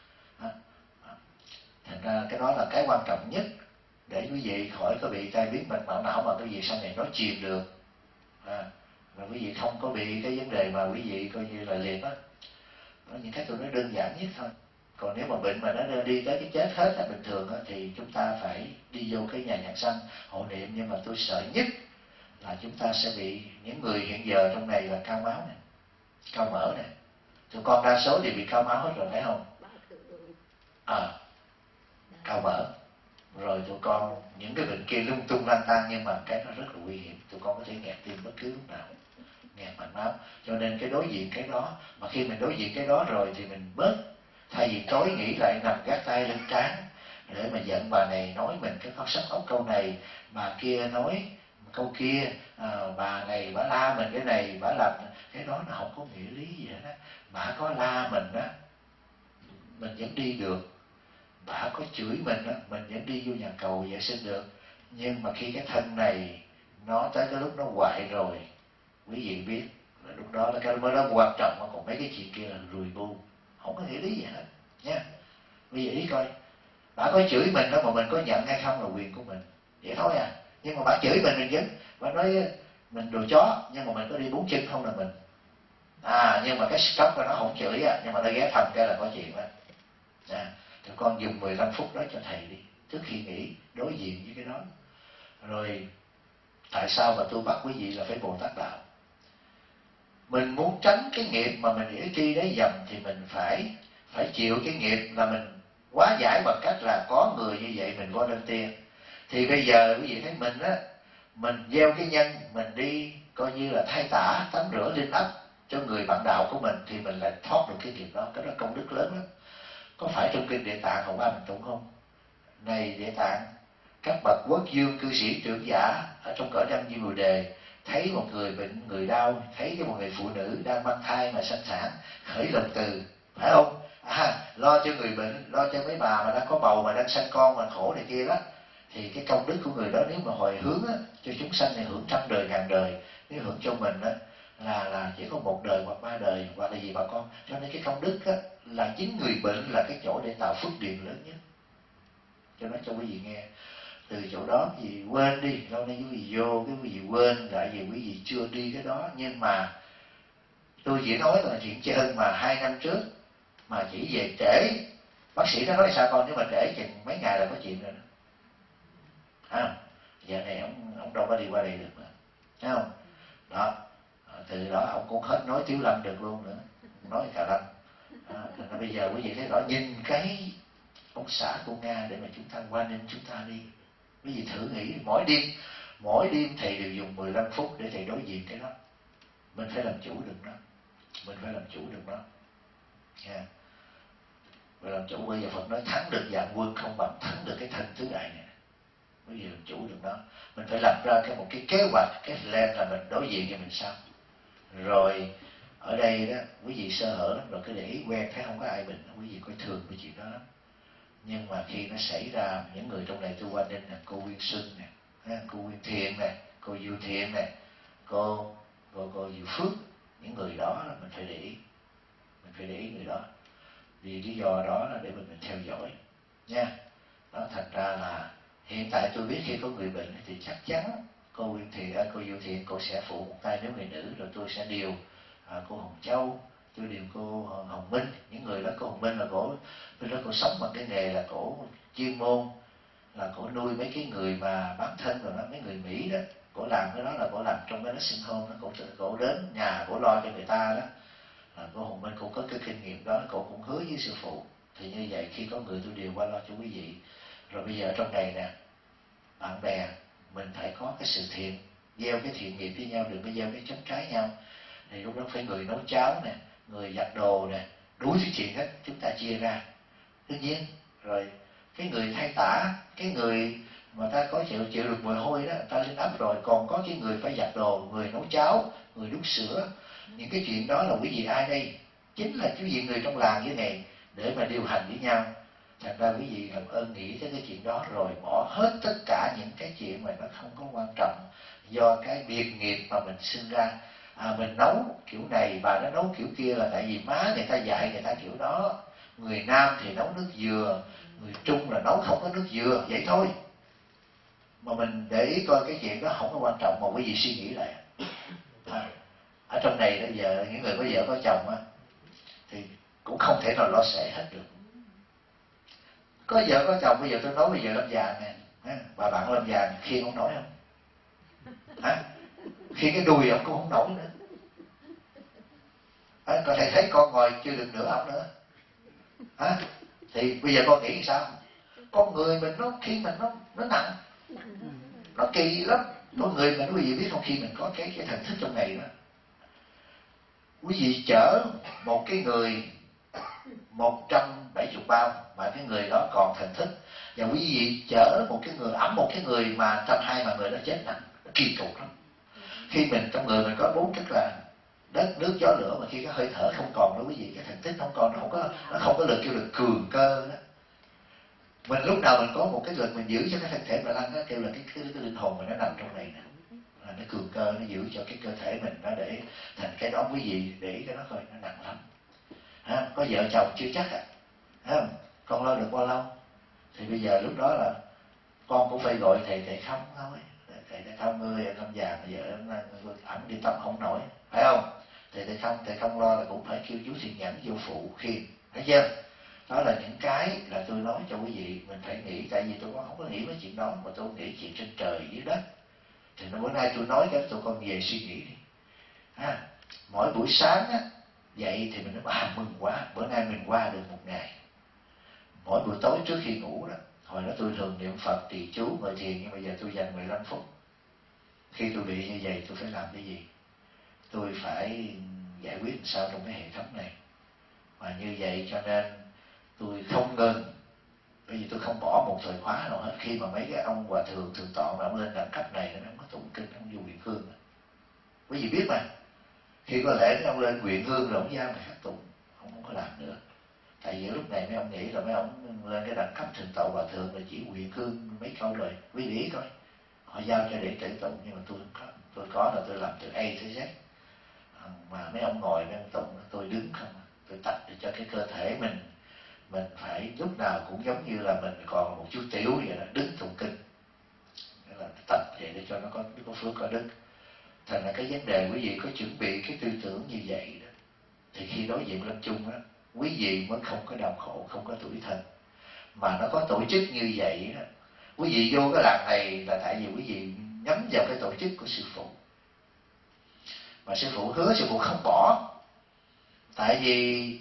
Thành ra cái đó là cái quan trọng nhất để quý vị khỏi có bị tai biến mạch máu não mà quý vị sau này nói chuyện được. Và quý vị không có bị cái vấn đề mà quý vị coi như là liệt đó. Đó những cái tôi nói đơn giản nhất thôi. Còn nếu mà bệnh mà nó đi tới cái chết hết là bình thường đó, thì chúng ta phải đi vô cái nhà nhạc xanh hộ niệm. Nhưng mà tôi sợ nhất là chúng ta sẽ bị những người hiện giờ trong này là cao máu này, cao mỡ này. Tụi con đa số thì bị cao máu hết rồi phải không? Cao mỡ. Rồi tụi con những cái bệnh kia lung tung lang tăng, nhưng mà cái nó rất là nguy hiểm. Tụi con có thể nghẹt tim bất cứ lúc nào, nghẹt mạch máu. Cho nên cái đối diện cái đó, mà khi mình đối diện cái đó rồi thì mình bớt, thay vì tối nghĩ lại nằm gác tay lên trán để mà giận bà này nói mình cái con sắp ốc câu này, bà kia nói câu kia, bà này bà la mình cái này, bà làm cái đó, nó không có nghĩa lý gì hết á. Bà có la mình á, mình vẫn đi được. Bà có chửi mình á, mình vẫn đi vô nhà cầu vệ sinh được. Nhưng mà khi cái thân này nó tới cái lúc nó hoại rồi, quý vị biết là lúc đó là cái mới đó quan trọng. Mà còn mấy cái chuyện kia là rùi bu, không có nghĩa lý gì hết nha. Quý vị ý coi, bà có chửi mình đó mà mình có nhận hay không là quyền của mình, vậy thôi à. Nhưng mà bà chửi mình vẫn, bà nói mình đồ chó, nhưng mà mình có đi 4 chân không là mình. Nhưng mà cái stop của nó không chửi nhưng mà nó ghé thăm cái là có chuyện đó. Thì con dùng 15 phút đó cho thầy đi, trước khi nghỉ đối diện với cái đó. Rồi tại sao mà tôi bắt quý vị là phải Bồ Tát đạo? Mình muốn tránh cái nghiệp mà mình ỷ tri đấy dầm thì mình phải chịu cái nghiệp là mình hóa giải bằng cách là có người như vậy mình volunteer. Thì bây giờ quý vị thấy mình á, mình gieo cái nhân, mình đi coi như là thay tả, tắm rửa linh ấp cho người bạn đạo của mình, thì mình lại thoát được cái nghiệp đó. Cái đó công đức lớn lắm. Có phải trong kinh Địa Tạng Hồng Ba mình tụng không? Này Địa Tạng, các bậc quốc dương cư sĩ trưởng giả ở trong cõi Đăng Di Bồ Đề thấy một người bệnh, người đau, thấy một người phụ nữ đang mang thai mà sanh sản, khởi lòng từ, phải không? Lo cho người bệnh, lo cho mấy bà mà đang có bầu mà đang sanh con mà khổ này kia đó, thì cái công đức của người đó nếu mà hồi hướng á, cho chúng sanh này hưởng trăm đời ngàn đời, nếu hưởng cho mình á là chỉ có 1 đời hoặc 3 đời hoặc là gì bà con. Cho nên cái công đức á, là chính người bệnh là cái chỗ để tạo phước điền lớn nhất. Cho nói cho quý vị nghe, từ chỗ đó quý vị quên đi, lâu nay quý vị vô cái quý vị quên, tại vì quý vị chưa đi cái đó. Nhưng mà tôi chỉ nói là chuyện chơi mà 2 năm trước mà chỉ về trễ, bác sĩ nó nói sao con, nếu mà trễ chừng mấy ngày là có chuyện rồi đó. Giờ này ông đâu có đi qua đây được nữa, thấy không? Đó, từ đó ông cũng hết nói Tiếu Lâm được luôn nữa, nói cả Lâm. Bây giờ quý vị thấy rõ, nhìn cái ông xã của Nga để mà chúng ta qua nên chúng ta đi. Quý vị thử nghĩ, mỗi đêm thầy đều dùng 15 phút để thầy đối diện cái đó. Mình phải làm chủ được nó, mình phải làm chủ được nó. Mình làm chủ. Bây giờ Phật nói thắng được vạn quân không bằng thắng được cái thân tứ đại này. Bây giờ làm chủ được nó, mình phải lập ra một cái kế hoạch, cái plan là mình đối diện với mình sao. Rồi ở đây đó quý vị sơ hở lắm rồi, cứ để ý quen thấy không có ai bệnh, quý vị coi thường cái chuyện đó lắm. Nhưng mà khi nó xảy ra, những người trong này tôi qua nên là cô Nguyên Xuân nè, cô Nguyên Thiện nè, cô Diệu Thiện nè, cô Diệu Phước, những người đó là mình phải để ý, mình phải để ý người đó. Vì lý do đó là để mình theo dõi nha. Đó, thật ra là hiện tại tôi biết khi có người bệnh thì chắc chắn cô Nguyên Thiện, cô Diệu Thiện, cô sẽ phụ một tay nếu người nữ, rồi tôi sẽ điều cô Hồng Châu, tôi điều cô Hồng Minh. Những người đó, cô Hồng Minh là cổ sống bằng cái nghề là cổ chuyên môn là cổ nuôi mấy cái người mà bán thân rồi đó, mấy người Mỹ đó, cổ làm cái đó là cổ làm trong cái nursing home đó, cổ đến nhà cổ lo cho người ta đó. Cô Hồng Minh cũng có cái kinh nghiệm đó, cổ cũng hứa với sư phụ. Thì như vậy khi có người tôi điều qua lo cho quý vị. Rồi bây giờ ở trong này nè, bạn bè mình phải có cái sự thiện, gieo cái thiện nghiệp với nhau, đừng có gieo cái chống trái nhau. Thì lúc đó phải người nấu cháo nè, người giặt đồ nè, đủ thứ chuyện hết chúng ta chia ra. Đương nhiên rồi cái người thay tả, cái người mà ta có chịu được mùi hôi đó, ta lên ấp rồi, còn có cái người phải giặt đồ, người nấu cháo, người đút sữa. Những cái chuyện đó là quý vị ai đây? Chính là quý vị người trong làng như này để mà điều hành với nhau. Thật ra quý vị làm ơn nghĩ tới cái chuyện đó rồi bỏ hết tất cả những cái chuyện mà nó không có quan trọng, do cái biệt nghiệp mà mình sinh ra. Mình nấu kiểu này, bà nó nấu kiểu kia là tại vì má người ta dạy người ta kiểu đó. Người Nam thì nấu nước dừa, người Trung là nấu không có nước dừa, vậy thôi. Mà mình để ý coi cái chuyện đó không có quan trọng, mà quý vị suy nghĩ lại. Ở trong này bây giờ những người có vợ có chồng á, thì cũng không thể nào lo sệ hết được. Có vợ có chồng, bây giờ tôi nói bây giờ Lâm Vàng nè, bà bạn Lâm Vàng khiêng không nổi không? Khi cái đùi ông cũng không nổi nữa. Có thể thấy con ngồi chưa được nửa ông nữa. Thì bây giờ con nghĩ sao? Con người mình nó khi mình nó nặng, nó kỳ lắm. Con người mình quý vị biết không, khi mình có cái thần thức trong này đó, quý vị chở một cái người 170 bao mà cái người đó còn thần thức, và quý vị chở một cái người ẵm một cái người mà 120 mà người đó chết nặng, nó kỳ cục lắm. Khi mình trong người mình có 4 chất là đất, nước, gió, lửa, mà khi cái hơi thở không còn đó quý vị, cái thần thức không còn, nó không có lực kêu là cường cơ đó. Mình lúc nào mình có một cái lực mình giữ cho cái thân thể mà lăn, nó kêu là cái linh hồn mình nó nằm trong này nè, nó cường cơ, nó giữ cho cái cơ thể mình nó để thành cái đó. Quý vị để cái đó coi, nó nặng lắm. Có vợ chồng chưa chắc con lo được bao lâu. Thì bây giờ lúc đó là con cũng phải gọi thầy không thôi, thầy đã không ơi, em Lâm Vàng bây giờ ẩm đi tập không nổi, phải không? Thầy không lo là cũng phải kêu chú Thiện Nhẫn vô phụ khiêng, thấy chưa? Đó là những cái là tôi nói cho quý vị mình phải nghĩ, tại vì tôi không có nghĩ mấy chuyện đó mà tôi nghĩ chuyện trên trời dưới đất. Thì bữa nay tôi nói cho tụi con về suy nghĩ đi. Mỗi buổi sáng á, dậy thì mình nói mừng quá, bữa nay mình qua được một ngày. Mỗi buổi tối trước khi ngủ đó, hồi đó tôi thường niệm Phật trì chú ngồi thiền, nhưng bây giờ tôi dành 15 phút. Khi tôi bị như vậy tôi phải làm cái gì? Tôi phải giải quyết làm sao trong cái hệ thống này. Và như vậy cho nên tôi không ngừng, bởi vì tôi không bỏ một thời khóa nào hết. Khi mà mấy cái ông hòa thượng thượng tọa mà ông lên đẳng cấp này nó không có tụng kinh, ông vô Nguyện Hương. Quý vị biết mà, khi có lẽ ông lên Nguyện Hương rồi ông ra mà hát tụng, ông không có làm nữa. Tại vì lúc này mấy ông nghĩ là mấy ông lên cái đẳng cấp thượng tọa hòa thượng là chỉ Nguyện Hương mấy câu rồi, quý vị coi họ giao cho đệ tử tụng, nhưng mà tôi không có. Tôi có là tôi làm từ A tới Z. Mà mấy ông ngồi mấy ông tụng, tôi đứng không, tôi tập để cho cái cơ thể mình phải lúc nào cũng giống như là mình còn một chút tiểu vậy đó, đứng tụng kinh. Đó là tập vậy để cho nó có phước có đức. Thành ra cái vấn đề quý vị có chuẩn bị cái tư tưởng như vậy đó, thì khi đối diện lâm chung đó, quý vị mới không có đau khổ, không có tủi thân. Mà nó có tổ chức như vậy đó, quý vị vô cái làng này là tại vì quý vị nhắm vào cái tổ chức của sư phụ. Mà sư phụ hứa sư phụ không bỏ. Tại vì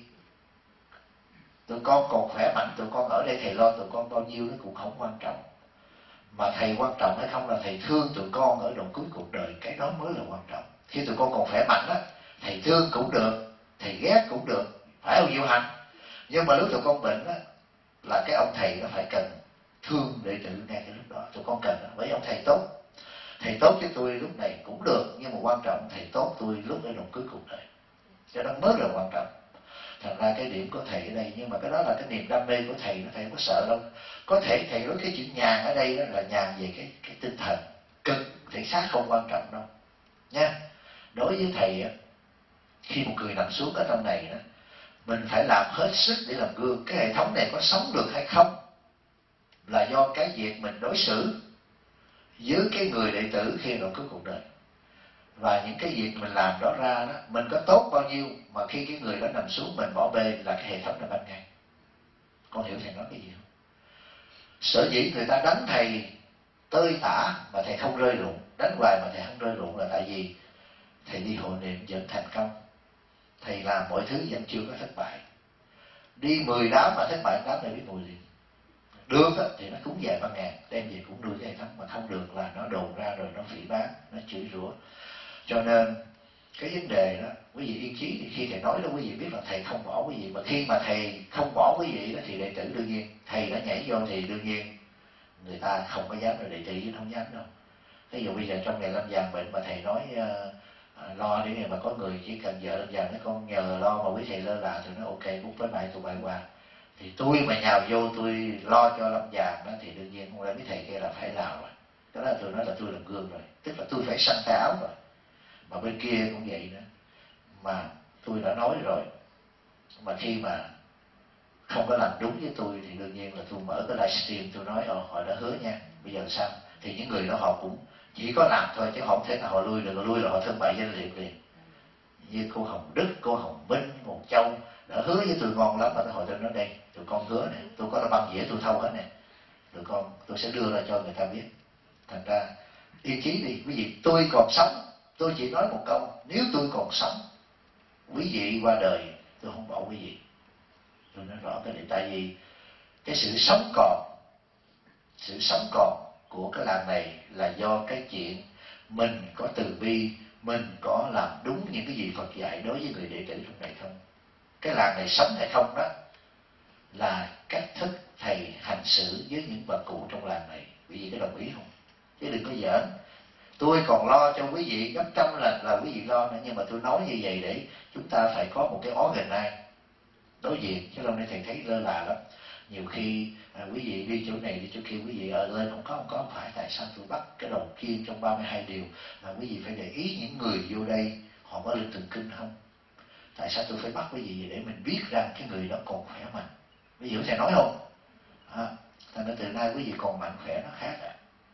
tụi con còn khỏe mạnh, tụi con ở đây thầy lo tụi con bao nhiêu nó cũng không quan trọng. Mà thầy quan trọng hay không là thầy thương tụi con ở đoạn cuối cuộc đời, cái đó mới là quan trọng. Khi tụi con còn khỏe mạnh á, thầy thương cũng được, thầy ghét cũng được, phải không Diệu Hành? Nhưng mà lúc tụi con bệnh á, là cái ông thầy nó phải cần thương đệ tử ngay cái lúc đó. Tụi con cần đó, bởi ông thầy tốt. Thầy tốt cho tôi lúc này cũng được, nhưng mà quan trọng thầy tốt tôi lúc ở đoạn cuối cuộc đời. Cho đó mới là quan trọng. Thành ra cái điểm của thầy ở đây, nhưng mà cái đó là cái niềm đam mê của thầy, thầy không có sợ đâu. Có thể thầy nói cái chữ nhàn ở đây đó là nhàn về cái tinh thần, cực thể xác không quan trọng đâu nha. Đối với thầy á, khi một người nằm xuống ở trong này đó, mình phải làm hết sức để làm gương. Cái hệ thống này có sống được hay không là do cái việc mình đối xử với cái người đệ tử khi đoạn cuối cuộc đời. Và những cái việc mình làm đó ra đó, mình có tốt bao nhiêu mà khi cái người đó nằm xuống mình bỏ bê là cái hệ thống nó ban ngay. Con hiểu thầy nói cái gì không? Sở dĩ người ta đánh thầy tơi tả mà thầy không rơi rụng, đánh hoài mà thầy không rơi rụng là tại vì thầy đi hộ niệm vẫn thành công. Thầy làm mọi thứ vẫn chưa có thất bại. Đi 10 đám mà thất bại đám này biết mùi gì. Được đó, thì nó cúng vài ba ngàn, đem về cũng nuôi cái hệ thống. Mà không được là nó đồn ra rồi nó phỉ báng, nó chửi rủa. Cho nên cái vấn đề đó, quý vị yên chí thì khi thầy nói đó quý vị biết là thầy không bỏ quý vị. Mà khi mà thầy không bỏ quý vị đó thì đệ tử đương nhiên, thầy đã nhảy vô thì đương nhiên người ta không có dám, rồi đệ tử chứ không dám đâu. Ví dụ bây giờ trong ngày Lâm Vàng bệnh mà thầy nói lo để mà có người chỉ cần vợ Lâm Vàng nói con nhờ lo mà quý thầy lơ là thì nó ok, bút với bài tụi bài qua. Thì tôi mà nhào vô tôi lo cho Lâm Vàng đó thì đương nhiên không lẽ mấy thầy kia là phải làm rồi. Đó là tôi nói là tôi làm gương rồi, tức là tôi phải săn tay áo rồi. Mà bên kia cũng vậy nữa. Mà tôi đã nói rồi, mà khi mà không có làm đúng với tôi thì đương nhiên là tôi mở cái livestream tôi nói họ đã hứa nha, bây giờ sao? Thì những người đó họ cũng chỉ có làm thôi chứ không thể nào họ lui được, lui là họ thương bại danh liệt liền. Như cô Hồng Đức, cô Hồng Minh, Hồng Châu đã hứa với tôi ngon lắm, mà tôi hỏi tôi nói đây, tụi con hứa này, tôi có băng dĩa tôi thâu hết này, tụi con tôi sẽ đưa ra cho người ta biết. Thành ra yên chí đi quý vị, tôi còn sống, tôi chỉ nói một câu, nếu tôi còn sống quý vị qua đời tôi không bỏ quý vị. Tôi nói rõ cái này, tại vì cái sự sống còn của cái làng này là do cái chuyện mình có từ bi, mình có làm đúng những cái gì Phật dạy đối với người đệ tử trong này không. Cái làng này sống hay không đó là cách thức thầy hành xử với những bà cụ trong làng này. Quý vị có đồng ý không? Chứ đừng có giỡn. Tôi còn lo cho quý vị gấp trăm lần là quý vị lo nữa, nhưng mà tôi nói như vậy để chúng ta phải có một cái organize đối diện. Chứ lâu nay thầy thấy lơ là lắm. Nhiều khi quý vị đi chỗ này đi chỗ kia, quý vị lên không có phải tại sao tôi bắt cái đầu tiên trong 32 điều là quý vị phải để ý những người vô đây họ có linh thường kinh không. Tại sao tôi phải bắt quý vị để mình biết rằng cái người đó còn khỏe mạnh. Quý vị có thể nói không? Thành ra từ nay quý vị còn mạnh khỏe nó khác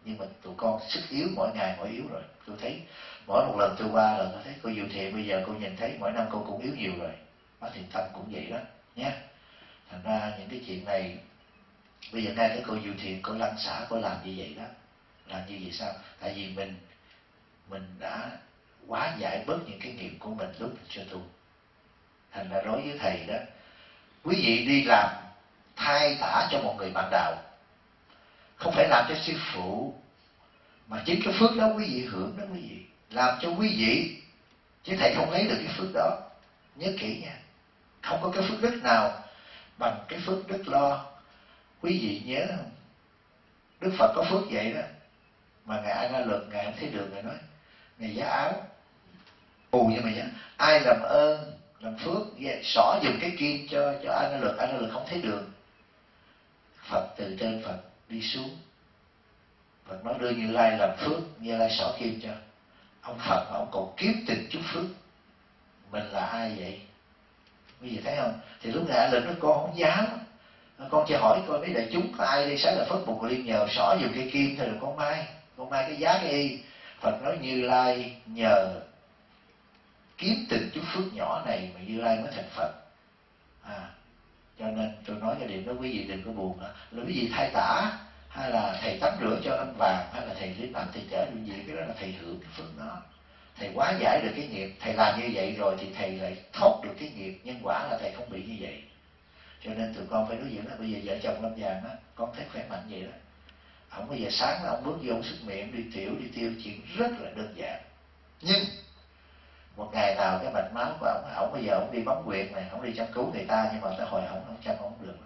Nhưng mà tụi con sức yếu, mỗi ngày mỗi yếu rồi. Tôi thấy mỗi một lần tôi qua là tôi thấy cô Diệu Thiện bây giờ cô nhìn thấy mỗi năm cô cũng yếu nhiều rồi. Bác Thiện Tâm cũng vậy đó nhé. Thành ra những cái chuyện này bây giờ ngay cái cô Diệu Thiện, cô lăn xả, cô làm như vậy đó. Làm như vậy sao? Tại vì mình đã quá giải bớt những cái nghiệp của mình lúc mình chưa tu. Thành ra đối với thầy đó, quý vị đi làm thay tả cho một người bạn đạo, không phải làm cho sư phụ, mà chính cái phước đó quý vị hưởng đó quý vị, làm cho quý vị, chứ thầy không lấy được cái phước đó. Nhớ kỹ nha, không có cái phước đức nào bằng cái phước đức lo. Quý vị nhớ không, Đức Phật có phước vậy đó, mà ngài A Na Luật ngài không thấy đường, ngài nói ngài giá áo bù, nhưng mà nhá, ai làm ơn làm phước xỏ dùng cái kim cho A Na Luật không thấy đường. Phật từ trên Phật đi xuống, Phật nói đưa Như Lai làm phước, Như Lai xỏ kim cho ông Phật, mà ông còn kiếm tình chút phước. Mình là ai vậy? Quý vị thấy không? Thì lúc này lên nói con không dám, con chỉ hỏi coi mấy đại chúng có ai đây sáng là Phật Bồ Liên nhờ xỏ dùng cây kim thôi, rồi con mai cái giá cái y. Phật nói Như Lai nhờ kiếm tình chút phước nhỏ này mà Như Lai mới thành Phật. Cho nên tôi nói cái điểm đó quý vị đừng có buồn nữa. Là quý vị thay tả, hay là thầy tắm rửa cho anh vàng, hay là thầy lên bánh thầy chở điều gì, cái đó là thầy hưởng cái phước đó. Thầy quá giải được cái nghiệp, thầy làm như vậy rồi thì thầy lại thoát được cái nghiệp nhân quả, là thầy không bị như vậy. Cho nên tụi con phải đối diện là bây giờ vợ chồng Lâm Vàng á, con thấy khỏe mạnh vậy đó. Ông bây giờ sáng là ông bước vô, ông sức miệng đi tiểu đi tiêu, chuyện rất là đơn giản. Nhưng một ngày nào cái mạch máu của ông bây giờ ông đi bấm nguyện này, ông đi chăm cứu người ta, nhưng mà tới hồi ông chăm ông không được,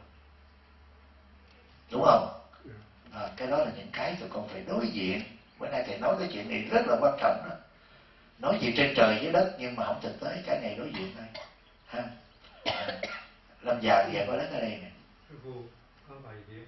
đúng không? Cái đó là những cái tụi con phải đối diện. Bữa nay thầy nói cái chuyện này rất là quan trọng đó. Nói chuyện trên trời dưới đất nhưng mà không thực tế, cái này đối diện đây ha. Lâm già bây giờ có đất ở đây nè. Sư phụ, con phải gì?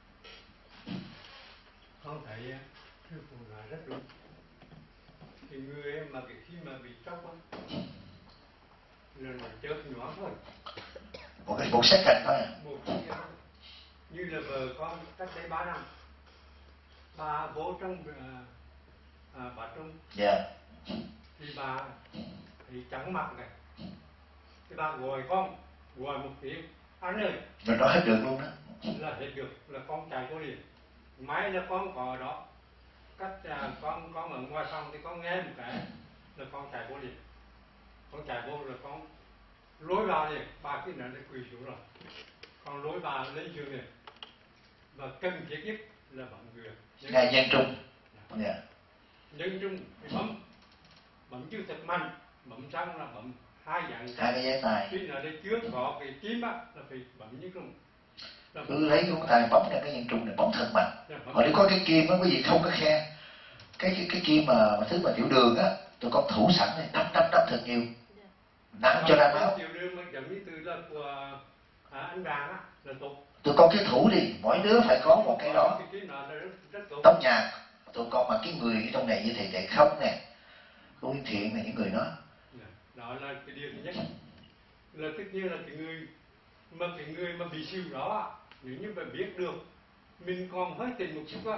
Con thấy sư phụ nói rất đúng. Thì người mà khi mà bị sốc á, là nó chớp nhỏ thôi. Một xét cạnh thôi. Một như là vợ con cách đây 3 năm, bà bố trong bà Trung. Dạ. Thì bà thì trắng mặt này, thì bà gọi một tiếng anh ơi. Rồi nói hết được luôn đó. Là hết được, là con chạy vô liền. Máy là con có đó, cách con ở ngoài phòng thì con nghe một cái là con chạy vô liền. Con chạy vô là con lối vào liền, bà cái này quỳ xuống rồi. Con lối bà lên giường liền. Và cần thiết nhất là bấm người. Ngài Nhân Trung. Dạ. Nhân Trung thì bấm chữ thật mạnh, bấm xong là bấm hai cái giấy tay. Khi nào đây chưa có cái kim á là phải bấm Nhân Trung. Cứ lấy cái tay bấm ra cái Nhân Trung này, bấm thật mạnh. Hồi đấy có cái kim á, quý vị không có khe. Cái kim mà thứ mà tiểu đường á, tụi con thủ sẵn này, đắp thật nhiều. Nặng cho ra máu. Tiểu đường mà giống như từ là của anh Vàng á, là tốt. Tụi con cứ thủ đi, mỗi đứa phải có một cái đó. Trong nhà tụi con mà cái người trong này như thầy Chạy Không nè, cô Nguyên Thiện này, những người đó. Đó là cái điều thứ nhất. Là tất nhiên là cái người mà bị siêu đó, nếu như mà biết được mình còn hơi tình một chút á,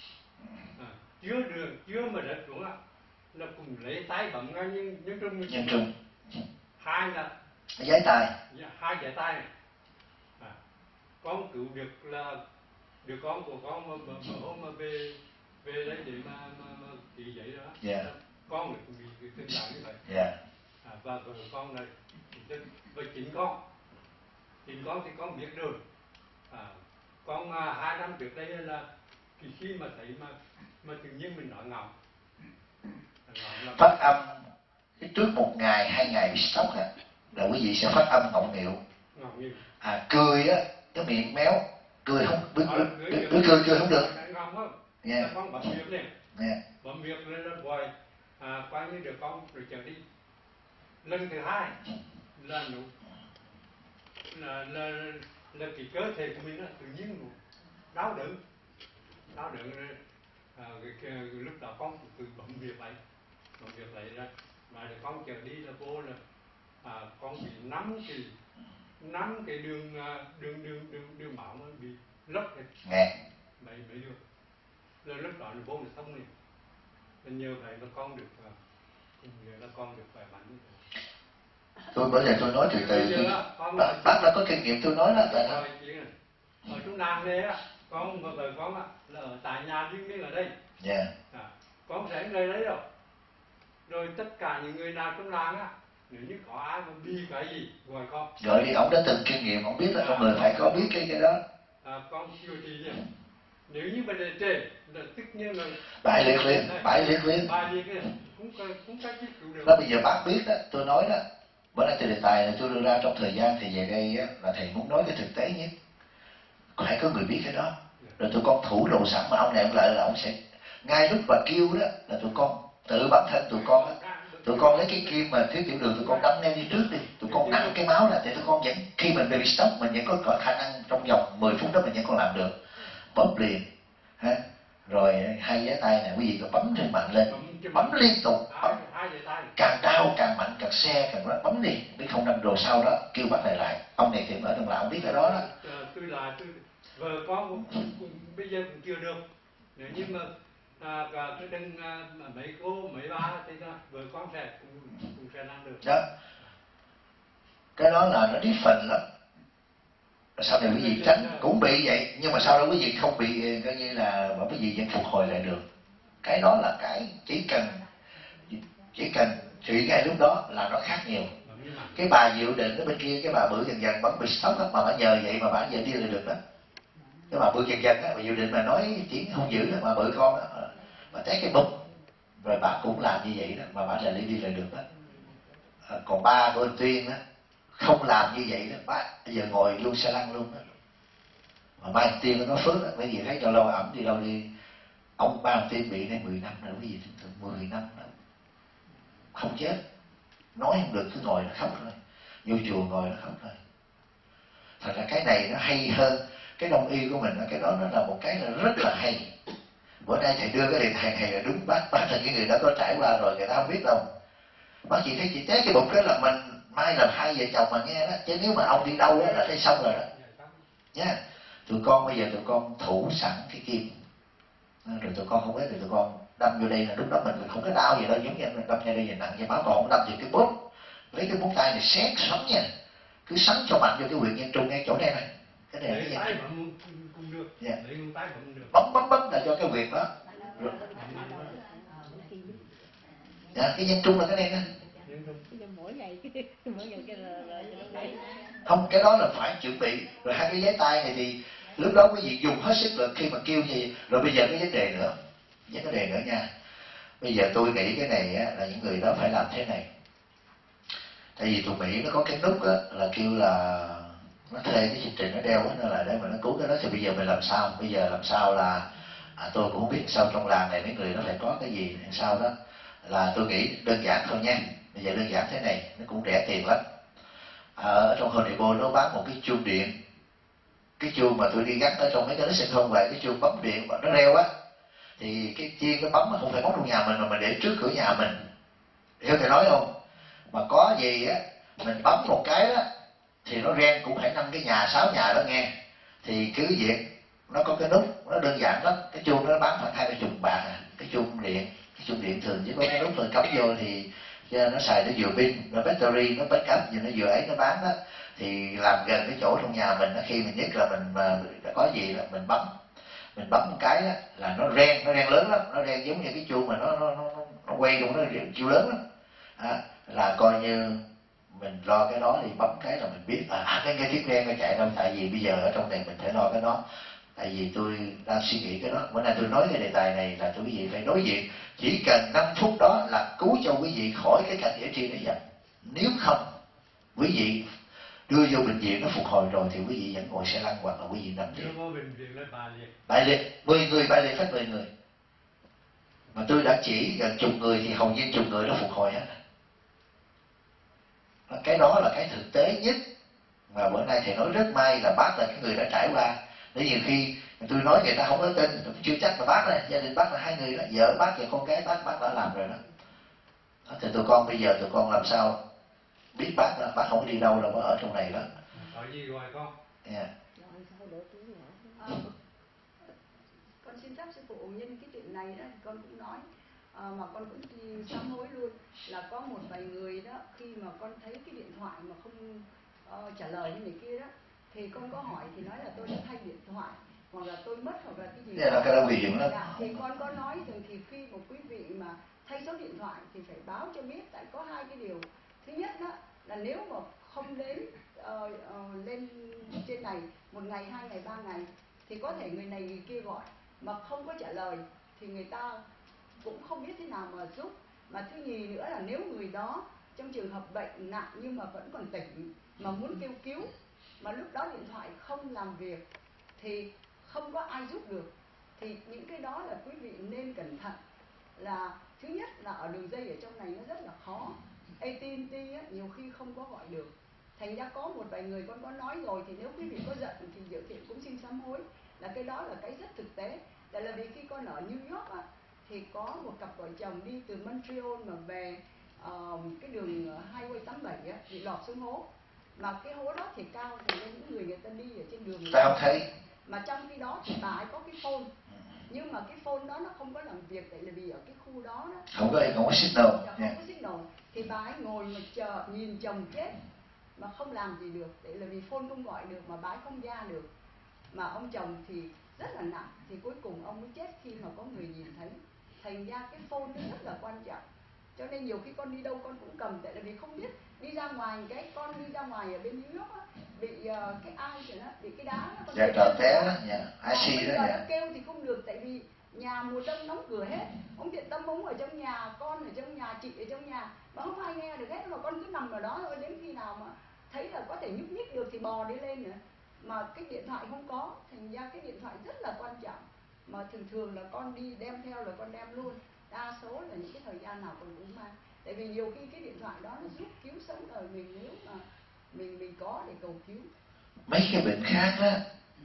chưa mà đất xuống á, là cùng lấy tay bấm ngay Nhân Trung. Hai là giấy tay. Hai giấy tay này. Con cứu được là đứa con của con mà hôm mà về đấy để mà ký giấy đó. Yeah. Con được bị tình trạng như vậy. Yeah. Và vợ con này và chính con thì con biết rồi. Con 2 năm trước đây là khi mà thấy mà tự nhiên mình nói ngọng. Phát âm trước 1 ngày 2 ngày bị sốc á, là quý vị sẽ phát âm ngọng nghịu. Cười á, cái miệng méo, cười không cười không được. Yeah. Con bấm miệng lên. Yeah. Bấm miệng lên là vòi coi như được con rồi trở đi. Lần thứ hai là nụ là cái cơ thể của mình tự nhiên đau đớn lúc đó con tự bấm việc lại ra mà để con trở đi là vô là con bị nắm cái đường máu nó bị lấp hết mấy đường rồi lúc đó bố mình sống liền. Nên nhờ vậy là con được khỏe mạnh. Tôi bởi giờ tôi nói từ từ, bác đã có kinh nghiệm tôi nói đó. Ở trong làng này á, con và vợ con là ở tại nhà riêng riêng ở đây. Yeah. Con sẽ người đấy rồi. Rồi tất cả những người nào trong làng á, nếu như có ai mà bị cái gì gọi con. Gọi đi, ông đã từng kinh nghiệm, ông biết là con người phải có biết cái đó. Con chưa thì gì? Nếu như mà để trễ là tất nhiên là bại liệt liền. Bài liệt cũng cách cứu được. Đó bây giờ bác biết đó, tôi nói đó. Bữa nay từ đề tài này tôi đưa ra trong thời gian thì về đây á, là thầy muốn nói cái thực tế nhất. Phải có người biết cái đó. Rồi tụi con thủ đồ sẵn mà ông này ông lại là ông sẽ ngay lúc mà kêu đó là tụi con tự bản thân tụi con lấy cái kim mà thiếu tiểu đường tụi con đâm ngay đi trước đi, tụi con nặng cái máu là để tụi con vẫn khi mình bị stop mình vẫn có khả năng trong vòng 10 phút đó mình vẫn còn làm được, bóp liền ha. Rồi hai giấy tay này quý vị có bấm trên mạnh lên, bấm liên tục, bấm. Càng đau càng mạnh, càng xe càng nó bấm đi, biết không đâm đồ sau đó kêu bác lại. Ông này thì ở trong làng biết cái đó đó. Tôi vợ con cũng bây giờ cũng chưa được. Nếu như mà cái đừng mấy cô mấy ba thì vợ con cũng sẽ làm được. Đó. Cái đó là nó đi phần lắm. Sau này quý vị tránh cũng bị vậy, nhưng mà sau đó quý vị không bị coi như là mà quý vị vẫn phục hồi lại được. Cái đó là cái chỉ cần trị ngay lúc đó là nó khác nhiều. Cái bà dự định ở bên kia, cái bà bự dần dần vẫn bị sốc mà bà nhờ vậy mà bà giờ đi lại được đó. Cái bà bự dần dần á, bà dự định mà nói chuyện không dữ đó, bà bự con đó, bà thấy cái bụng rồi bà cũng làm như vậy đó mà bà lại đi lại được đó. Còn ba của anh Tuyên đó không làm như vậy đó, ba bây giờ ngồi luôn xe lăn luôn đó. Mà ba anh Tuyên nó phước đó, bởi vì thấy lâu lâu ẩm đi đâu đi. Ông ba anh Tuyên bị đến 10 năm rồi, quý vị tưởng tượng 10 năm đó không chết, nói không được, cứ ngồi nó khóc thôi, vô chùa ngồi nó khóc thôi. Thật ra cái này nó hay hơn cái đông y của mình, cái đó nó là một cái là rất là hay. Bữa nay thầy đưa cái đề tài này là đúng, bác là cái người đó có trải qua rồi, người ta không biết đâu. Bác chỉ thấy chị té cái bụng cái là mình mai là hai vợ chồng mà nghe đó, chứ nếu mà ông đi đâu đó là thấy xong rồi đó nha. Tụi con bây giờ tụi con thủ sẵn cái kim rồi tụi con không biết, thì tụi con đâm vô đây là lúc đó mình không có đau gì đâu, giống như mình đâm vô đây là nặng như máu, còn không đâm thì cái bút lấy cái bút tay này xé sắn nha, cứ sắn cho mạnh vô cái huyệt nhân trung ngay chỗ này này, cái này là cái gì? Bấm là cho cái huyệt đó. Dạ, cái nhân trung là cái này nè. Không, cái đó là phải chuẩn bị. Rồi hai cái giấy tay này thì lúc đó quý vị dùng hết sức lực khi mà kêu gì. Rồi bây giờ cái vấn đề nữa nha. Bây giờ tôi nghĩ cái này á, là những người đó phải làm thế này. Tại vì tụi Mỹ nó có cái nút á, là kêu là nó thuê cái chương trình nó đeo á, nó là để mà nó cứu cái đó. Thì bây giờ mình làm sao? Bây giờ làm sao là tôi cũng không biết sao trong làng này mấy người nó phải có cái gì sao đó. Là tôi nghĩ đơn giản thôi nha. Bây giờ đơn giản thế này, nó cũng rẻ tiền lắm. Ở trong Home Depot nó bán một cái chuông điện. Cái chuông mà tôi đi gắn ở trong mấy cái sân không về, cái chuông bấm điện mà nó reo á, thì cái chiên nó bấm không phải bấm trong nhà mình mà mình để trước cửa nhà mình. Hiểu thầy nói không? Mà có gì á mình bấm một cái đó thì nó reng cũng phải 5 cái nhà 6 nhà đó nghe. Thì cứ việc nó có cái nút, nó đơn giản lắm. Cái chuông nó bán khoảng 20 bạc à. Cái chuông điện thường chỉ có cái nút rồi cắm vô thì nó xài nó vừa pin, nó battery, nó backup gì nó vừa ấy nó bán đó. Thì làm gần cái chỗ trong nhà mình đó, khi mình nhất là mình mà có gì là mình bấm một cái đó, là nó reng lớn lắm, nó reng giống như cái chuông mà nó quay luôn, nó chiều lớn lắm. Là coi như mình lo cái đó thì bấm cái là mình biết cái tiếng reng nó chạy đâu. Tại vì bây giờ ở trong này mình phải lo cái đó. Tại vì tôi đang suy nghĩ cái đó. Bữa nay tôi nói cái đề tài này là quý vị phải đối diện. Chỉ cần 5 phút đó là cứu cho quý vị khỏi cái cảnh dễ tri nó dần. Nếu không quý vị đưa vô bệnh viện nó phục hồi rồi thì quý vị vẫn ngồi xe lăn hoặc là quý vị nằm liệt. Bại liệt 10 người, bại liệt hết 10 người. Mà tôi đã chỉ gần chục người thì hầu như chục người nó phục hồi hết. Cái đó là cái thực tế nhất. Và bữa nay thầy nói rất may là bác là cái người đã trải qua. Để nhiều khi tôi nói người ta không có tin, chưa chắc là bác này, gia đình bác là 2 người đó, vợ bác và con gái bác đã làm rồi đó. Thì tụi con bây giờ tụi con làm sao biết bác đó, bác không đi đâu đâu, ở trong này đó. Có gì rồi con? Yeah. Con xin phép sư phụ nhân cái chuyện này đó, con cũng nói mà con cũng sám hối luôn, là có một vài người đó khi mà con thấy cái điện thoại mà không trả lời như này kia đó, thì con có hỏi thì nói là tôi đã thay điện thoại hoặc là tôi mất hoặc là cái gì đó. Cái đó nguy hiểm lắm. Thì con có nói rằng thì khi một quý vị mà thay số điện thoại thì phải báo cho biết, tại có hai cái điều. Thứ nhất đó là nếu mà không đến lên trên này 1 ngày, 2 ngày, 3 ngày thì có thể người này người kia gọi mà không có trả lời thì người ta cũng không biết thế nào mà giúp. Mà thứ nhì nữa là nếu người đó trong trường hợp bệnh nặng nhưng mà vẫn còn tỉnh mà muốn kêu cứu mà lúc đó điện thoại không làm việc thì không có ai giúp được, thì những cái đó là quý vị nên cẩn thận. Là thứ nhất là ở đường dây ở trong này nó rất là khó, AT&T nhiều khi không có gọi được. Thành ra có một vài người con có nói rồi, thì nếu quý vị có giận thì Diệu Thiện cũng xin sám hối, là cái đó là cái rất thực tế. Tại là vì khi con ở New York thì có một cặp vợ chồng đi từ Montreal mà về cái đường Highway 87 bị lọt xuống hố. Mà cái hố đó thì cao, thì những người ta đi ở trên đường ta không thấy. Mà trong khi đó thì bà ấy có cái phone, nhưng mà cái phone đó nó không có làm việc, tại là vì ở cái khu đó không có signal. Không có signal, thì bà ấy ngồi mà chờ nhìn chồng chết mà không làm gì được, tại là vì phone không gọi được mà bà ấy không ra được. Mà ông chồng thì rất là nặng, thì cuối cùng ông mới chết khi mà có người nhìn thấy. Thành ra cái phone nó rất là quan trọng, cho nên nhiều khi con đi đâu con cũng cầm, tại là vì không biết đi ra ngoài, cái con đi ra ngoài ở bên New York bị cái ai rồi đó, bị cái đá nó trợn té đó, bây giờ nó kêu thì không được, tại vì nhà mùa đông đóng cửa hết, ông Thiện Tâm ông ở trong nhà, con ở trong nhà, chị ở trong nhà mà không ai nghe được hết, mà con cứ nằm ở đó thôi, đến khi nào mà thấy là có thể nhúc nhích được thì bò đi lên nữa. Mà cái điện thoại không có, thành ra cái điện thoại rất là quan trọng. Mà thường là con đi đem theo là con đem luôn, đa số là những cái thời gian nào con cũng mang, tại vì nhiều khi cái điện thoại đó nó giúp cứu sống đời mình nếu mà mình có để cầu cứu. Mấy cái bệnh khác đó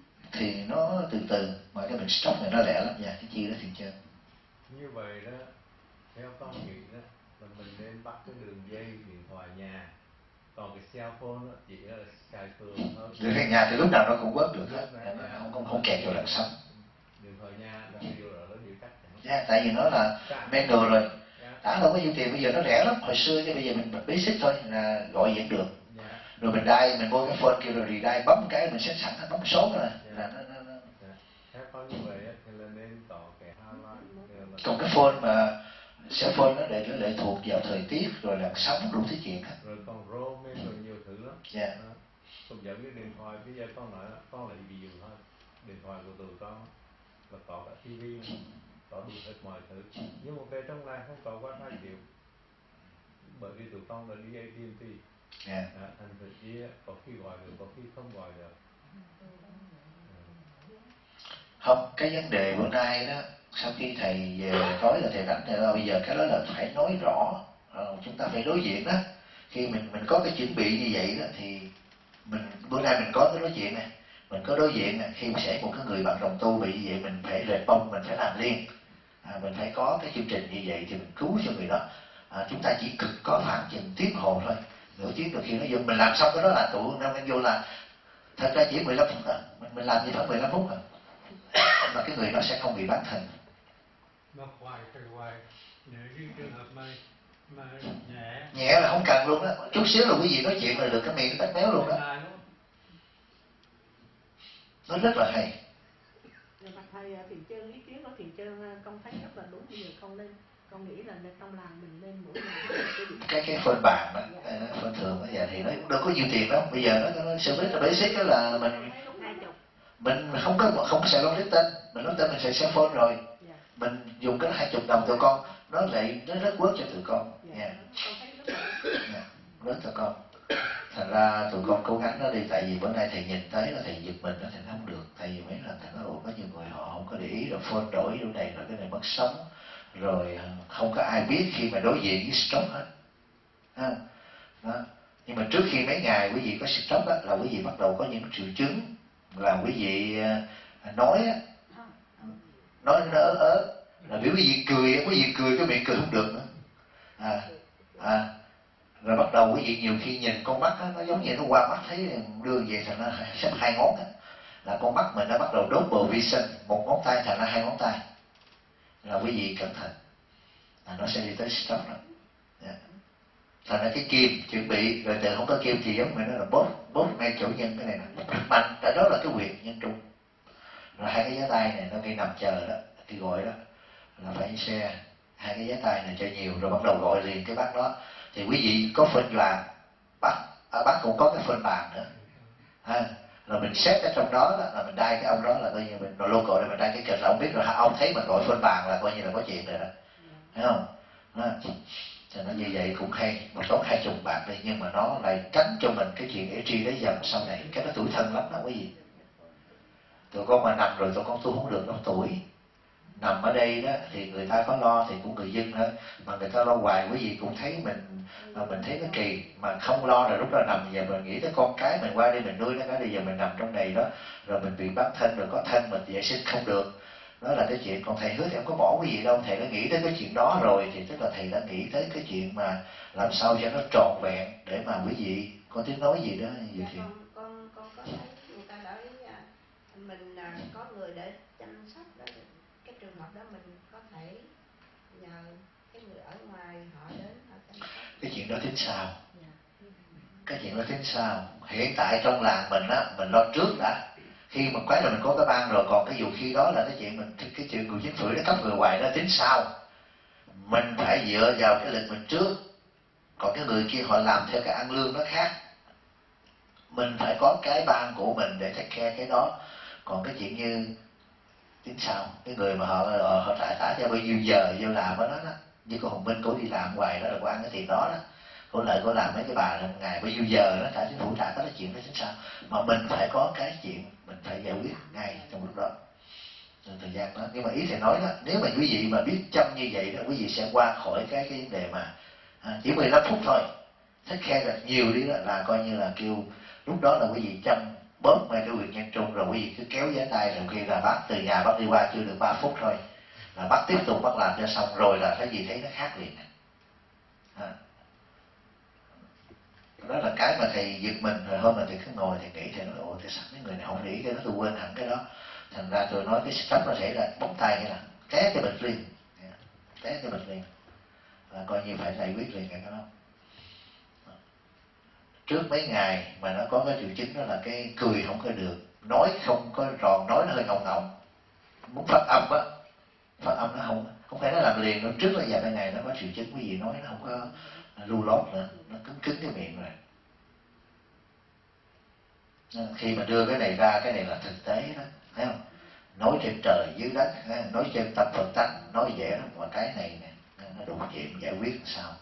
thì nó từ từ, mà cái bệnh stroke này nó lẹ lắm nha, cái chi đó thì chưa. Như vậy đó, theo con nghĩ đó là mình nên bắt cái đường dây điện thoại nhà, còn cái cell phone đó chỉ là xài phường thôi. Đường dây nhà thì lúc nào nó cũng quất được hết, không kẹt vào làn sóng. Điện thoại nhà là cái điều đó là điều chắc chắn. Tại vì nó là manual rồi, đã đâu có nhiêu tiền, bây giờ nó rẻ lắm. Hồi xưa chứ bây giờ mình basic thôi là gọi vẫn được. Rồi mình đai, mình mua cái phone kêu rồi đai bấm cái mình set sẵn, bấm số rồi là nó. Theo con như vậy thì là nên có cái hotline. Còn cái phone mà cell phone nó lệ thuộc vào thời tiết rồi làn sóng đủ thứ chuyện hết. Rồi còn roaming rồi nhiều thứ lắm. Cũng giống như điện thoại, bây giờ con nói con lấy ví dụ thôi, điện thoại của tụi con là có cả TV, có đủ hết mọi thứ, nhưng mà về trong này không có wifi chịu, bởi vì tụi con là đi AT&T. Thành thử chi có khi gọi được, có khi không gọi được. Không, cái vấn đề bữa nay đó, sau khi thầy về nói là thầy rảnh thì bây giờ cái đó là phải nói rõ, chúng ta phải đối diện đó. Khi mình có cái chuẩn bị như vậy đó thì bữa nay mình có cái nói chuyện này, mình có đối diện này, khi mà sẽ một cái người bạn đồng tu bị như vậy mình phải rệt bông, mình phải làm liền, mình phải có cái chương trình như vậy thì mình cứu cho người đó. Chúng ta chỉ cực có khoảng chừng tiếng hồ thôi, nửa tiếng, được khi nó vô mình làm xong cái đó là tụi năm vô là thật ra chỉ 15 phút mình làm như khoảng 15 phút mà cái người đó sẽ không bị bán thân. Mà hoài nếu như trường hợp mà nhẹ là không cần luôn á, chút xíu là quý vị nói chuyện là được cái miệng tắt méo luôn á. Nó rất là hay. Mà thầy Thiện Trơn, ý kiến của Thiện Trơn con thấy rất là đúng, bây giờ con lên, con nghĩ là trong làng mình nên mỗi ngày cái phone bàn đó, phone thường bây giờ thì nó đâu có nhiều tiền lắm, bây giờ nó service là basic đó là mình không có xài long tên, mình nói tên mình xài cell phone rồi, mình dùng cái 20 đồng tụi con, nó rất work cho tụi con nha. Rất tụi con. Thành ra tụi con cố gắng nó đi, tại vì bữa nay thầy nhìn thấy là thầy giật mình đó, thầy không được, tại vì mấy lần thầy nói có nhiều người họ không có để ý, rồi phone đổi chỗ này rồi cái này mất sóng, rồi không có ai biết khi mà đối diện với stroke hết. Đó. Nhưng mà trước khi mấy ngày quý vị có stroke đó, là quý vị bắt đầu có những triệu chứng là quý vị nói nó ớ, là biểu quý vị cười cái miệng cười không được nữa. Rồi bắt đầu quý vị nhiều khi nhìn con mắt đó, nó giống như nó qua mắt thấy đưa về thành nó xếp 2 ngón đó. là con mắt mình nó bắt đầu đốt bờ vi sinh, một ngón tay thành ra 2 ngón tay. Là quý vị cẩn thận, là nó sẽ đi tới stroke đó. Thành ra cái kim chuẩn bị rồi từ không có kim thì giống như nó là bóp ngay chỗ nhân cái này nè, mạnh, đó là cái huyệt nhân trung. Rồi 2 cái giá tay này nó khi nằm chờ đó, thì gọi đó là phải xe 2 cái giá tay này cho nhiều, rồi bắt đầu gọi liền cái bát đó. Thì quý vị có phên vàng, bác cũng có cái phên bàn nữa ha. Rồi mình xét ở trong đó, là mình đai cái ông đó là coi như mình lô cội, mình đai cái kịch là ông biết rồi, ông thấy mình gọi phên bàn là coi như là có chuyện rồi đó, thấy không? Thì nó như vậy cũng hay, một tốn 20 bạc đi, nhưng mà nó lại tránh cho mình cái chuyện ế tri đấy dần sau này, cái đó tuổi thân lắm đó quý vị. Tụi con mà nằm rồi tụi con tu không được đâu tuổi. Nằm ở đây đó thì người ta có lo thì cũng người dân thôi, mà người ta lo hoài quý vị cũng thấy mình thấy nó kỳ, mà không lo là lúc đó nằm giờ mình nghĩ tới con cái mình qua đây mình nuôi nó, cái bây giờ mình nằm trong này đó, rồi mình bị bán thân, rồi có thân mình vệ sinh không được. Đó là cái chuyện, còn thầy hứa thì không có bỏ quý vị đâu, thầy đã nghĩ tới cái chuyện đó rồi, thì tức là thầy đã nghĩ tới cái chuyện mà làm sao cho nó trọn vẹn để mà quý vị có tiếng nói gì đó gì thì con có thấy người ta nói mình có người để chăm sóc đó, cái trường hợp đó mình có thể nhờ cái người ở ngoài họ đến họ chăm sóc. Cái chuyện đó tính sao? Cái chuyện đó tính sao? Hiện tại trong làng mình á, mình lo trước đã. Khi mà quái là mình có cái ban rồi, còn cái dù khi đó là cái chuyện mình, cái chuyện người chính phủ nó cấp người ngoài đó tính sao? Mình phải dựa vào cái lịch mình trước, còn cái người kia họ làm theo cái ăn lương nó khác. Mình phải có cái ban của mình để take care cái đó. Còn cái chuyện như tính sao? Cái người mà họ trả cho bao nhiêu giờ vô làm ở đó đó, như con Hồng Minh cổ đi làm ngoài đó là cô ăn cái tiền đó đó, cô lại cô làm mấy cái bà một ngày bao nhiêu giờ đó, trả chính phủ trả, đó là chuyện đó tính sao? Mà mình phải có cái chuyện mình phải giải quyết ngay trong lúc đó, trong thời gian đó. Nhưng mà ý thầy nói đó, nếu mà quý vị mà biết chăm như vậy đó, quý vị sẽ qua khỏi cái vấn đề mà chỉ 15 phút thôi, thích khe được nhiều đi đó, là coi như là kêu lúc đó là quý vị chăm bóp ngay cái huyệt nhân trung, rồi quý vị cứ kéo giá tay, rồi khi là bác từ nhà bác đi qua chưa được 3 phút thôi là bác tiếp tục bác làm cho xong, rồi là cái gì thấy nó khác liền. Đó là cái mà thầy giật mình. Rồi hôm mà thầy cứ ngồi thầy nghĩ, thầy nói ồ, tại sao mấy người này không nghĩ cái đó, tôi quên hẳn cái đó. Thành ra tôi nói cái stop nó sẽ là bóng tay, như là té cái bịch liền, té cái bịch liền, là coi như phải giải quyết liền cái đó. Trước mấy ngày mà nó có cái triệu chứng đó là cái cười không có được, nói không có tròn, nói nó hơi ngọng ngọng, muốn phát âm á, phát âm nó không phải nó làm liền đâu. Trước là vài ngày nó có triệu chứng, cái gì nói nó không có lưu lót nữa, nó cứng cái miệng rồi. Khi mà đưa cái này ra, cái này là thực tế đó, thấy không? Nói trên trời dưới đất, nói trên tâm Phật tánh, nói dễ lắm, mà cái này nè nó đủ chuyện giải quyết làm sao.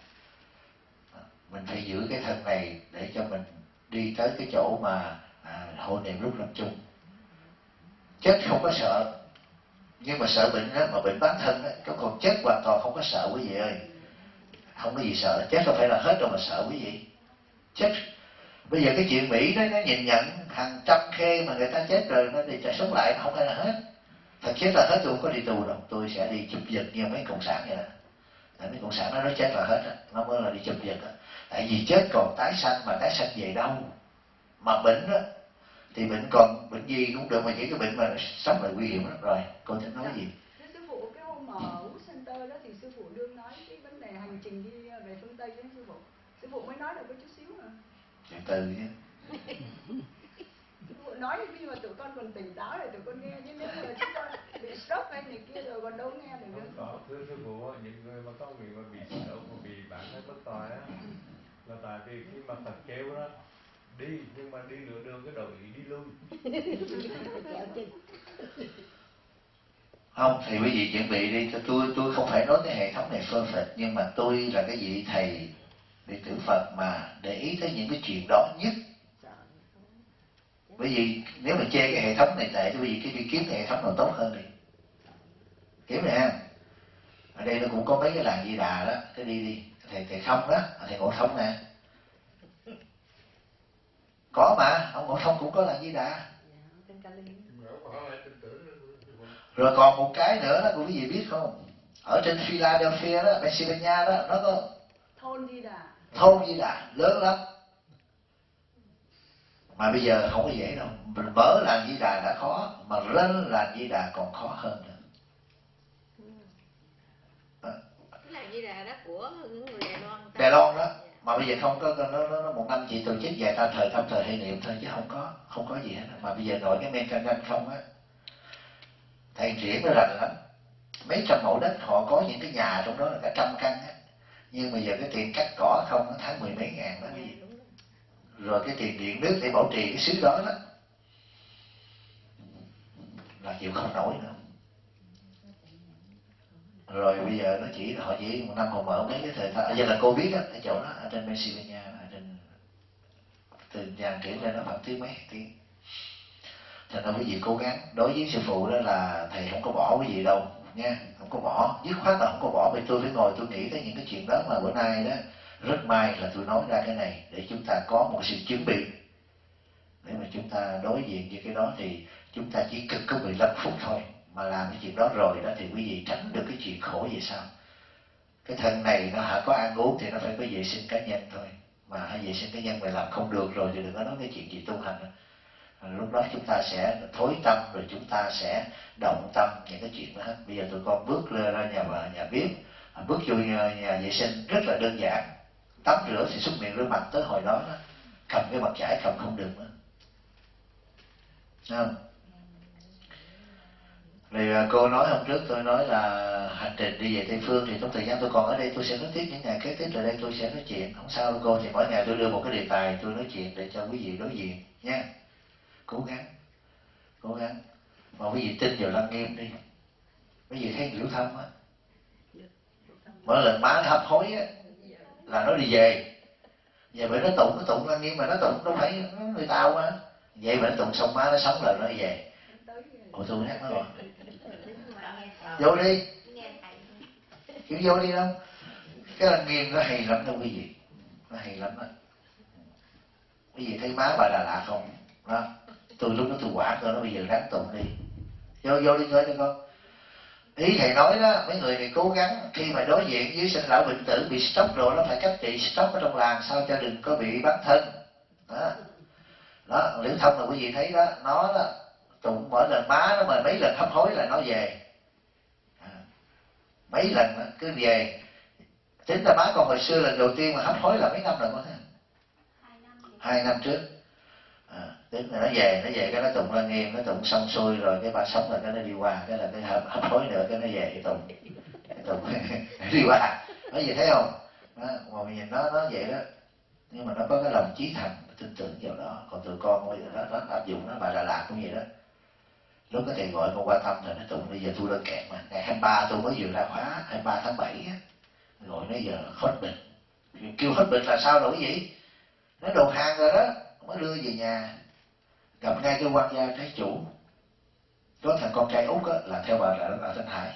Mình phải giữ cái thân này để cho mình đi tới cái chỗ mà hộ niệm lúc lâm chung. Chết không có sợ, nhưng mà sợ bệnh đó, mà bệnh bán thân đó, còn chết hoàn toàn không có sợ quý vị ơi. Không có gì sợ, chết không phải là hết đâu mà sợ quý vị. Chết bây giờ cái chuyện Mỹ đó, nó nhìn nhận hàng trăm khê mà người ta chết rồi nó đi trả sống lại, không phải là hết. Thật chết là hết, tôi không có đi tù đâu, tôi sẽ đi chụp giật như mấy cộng sản vậy đó. Tại mấy cộng sản nó nói chết là hết đó, nó mới là đi chụp giật đó. Tại vì chết còn tái sanh, mà tái sanh về đâu? Mà bệnh đó thì bệnh còn bệnh gì cũng được, mà những cái bệnh mà sống lại nguy hiểm lắm. Rồi cô tính nói gì? Thưa sư phụ, cái hôm mà ở center đó thì sư phụ đương nói cái vấn đề hành trình đi về phương Tây với sư phụ mới nói được có chút xíu mà. Từ từ chứ. Sư phụ nói khi mà tụi con còn tỉnh táo rồi tụi con nghe, chứ nếu mà chúng con bị stroke hay này kia rồi còn đâu nghe được nữa. Có, thưa sư phụ, những người mà có người mà bị stroke, mà bị bản thân bất toàn á, là tại vì khi mà Phật kêu đó đi, nhưng mà đi nửa đường cái đầu ý đi lui. Không, thì quý vị chuẩn bị đi. Tôi không phải nói cái hệ thống này perfect, nhưng mà tôi là cái vị thầy đệ tử Phật mà để ý tới những cái chuyện đó nhất. Bởi vì nếu mà chê cái hệ thống này tệ thì quý vị cứ đi kiếm cái hệ thống nào tốt hơn đi, kiếm này ha. Ở đây nó cũng có mấy cái làng Di Đà đó, cái đi thầy Thông đó, thầy Ngộ Thông nè, có mà ông Ngộ Thông cũng có làng Di Đà. Rồi còn một cái nữa đó, quý vị biết không? Ở trên Philadelphia đó, Pennsylvania đó, nó có thôn Di Đà. Thôn Di Đà lớn lắm. Mà bây giờ không có dễ đâu. Mình mở làng Di Đà đã khó, mà lên làng Di Đà còn khó hơn nữa. Làng Di Đà đó của những người Đài Loan. Đài Loan đó. Mà bây giờ không có, nó một năm chỉ tổ chức vài ta thời thăm thời hay niệm thôi, chứ không có gì hết. Mà bây giờ nội cái men canh không á, thầy triển nó rành lắm. Mấy trăm mẫu đất, họ có những cái nhà trong đó là cả 100 căn á. Nhưng mà giờ cái tiền cắt cỏ không, nó tháng 10 mấy ngàn đó. Rồi cái tiền điện nước để bảo trì cái xứ đó đó là chịu không nổi nữa. Rồi bây giờ nó họ chỉ một năm họ mở mấy cái thời gian, giờ là Covid á, ở chỗ đó, ở trên Pennsylvania, ở trên từ nhà triển lên nó khoảng tiếng mấy tiếng. Thành ra quý vị cố gắng. Đối với sư phụ đó là thầy không có bỏ quý vị đâu nha, không có bỏ, dứt khoát là không có bỏ. Vì tôi phải ngồi tôi nghĩ tới những cái chuyện đó, mà bữa nay đó rất may là tôi nói ra cái này để chúng ta có một sự chuẩn bị để mà chúng ta đối diện với cái đó. Thì chúng ta chỉ cực có 15 phút thôi mà làm cái chuyện đó rồi đó, thì quý vị tránh được cái chuyện khổ về sau. Cái thân này nó hả có ăn uống thì nó phải có vệ sinh cá nhân thôi, mà hãy vệ sinh cá nhân mà làm không được rồi thì đừng có nói cái chuyện gì tu hành nữa. Lúc đó chúng ta sẽ thối tâm, rồi chúng ta sẽ động tâm những cái chuyện đó hết. Bây giờ tụi con bước ra nhà bếp, bước vô nhà vệ sinh rất là đơn giản, tắm rửa thì súc miệng rửa mặt. Tới hồi đó cầm cái mặt chải cầm không được nữa, không? Rồi cô nói hôm trước tôi nói là hành trình đi về Tây Phương, thì trong thời gian tôi còn ở đây tôi sẽ nói tiếp những ngày kế tiếp. Từ đây tôi sẽ nói chuyện, không sao đâu cô. Thì mỗi ngày tôi đưa một cái đề tài tôi nói chuyện để cho quý vị đối diện nha. Cố gắng. Mà quý vị tin vào Lăng Nghiêm đi. Quý vị thấy Liễu Thông á, mỗi lần má nó hấp hối á là nó đi về. Giờ bởi nó tụng Lăng Nghiêm mà nó tụng đâu phải người tao mà. Vậy mà nó tụng xong má nó sống rồi nó đi về. Ủa tôi hát nó rồi. Vô đi. Kiểu vô đi đâu. Cái Lăng Nghiêm nó hay lắm đâu quý vị. Nó hay lắm đó. Quý vị thấy má bà Đà Lạt không? Đó. Tôi lúc đó tôi quả cơ nó bây giờ ráng tụng đi. Vô đi coi cho con. Ý thầy nói đó, mấy người này cố gắng khi mà đối diện với sinh lão bệnh tử, bị stroke rồi nó phải cách trị stroke ở trong làng sao cho đừng có bị bán thân. Đó, Liễu Thông là quý vị thấy đó, nó đó tụng mỗi lần má nó mà mấy lần hấp hối là nó về. Mấy lần đó, cứ về. Tính ra má còn hồi xưa lần đầu tiên mà hấp hối là mấy năm rồi con ha? 2 năm trước. Tính là nó về cái nó tụng Lăng Nghiêm, nó tụng xong xuôi rồi cái bà sống rồi cái nó đi qua, cái là cái hấp hối nữa cái nó về cái tụng đi qua. Nói gì thấy không? Đó, mà mình nhìn nó vậy đó, nhưng mà nó có cái lòng chí thành, tin tưởng vào đó. Còn tụi con bây giờ nó áp dụng nó, bà Đà Lạt cũng vậy đó. Lúc cái thầy gọi con qua thăm rồi nó tụng, bây giờ tôi đang kẹt mà ngày 23 tôi mới vừa ra khóa 23 tháng 7 á, gọi nó giờ hết bệnh. Kêu hết bệnh là sao rồi cái gì? Nó đầu hàng rồi đó, mới đưa về nhà. Gặp ngay cái quan gia trái chủ, có thằng con trai út là theo bà là Thanh Hải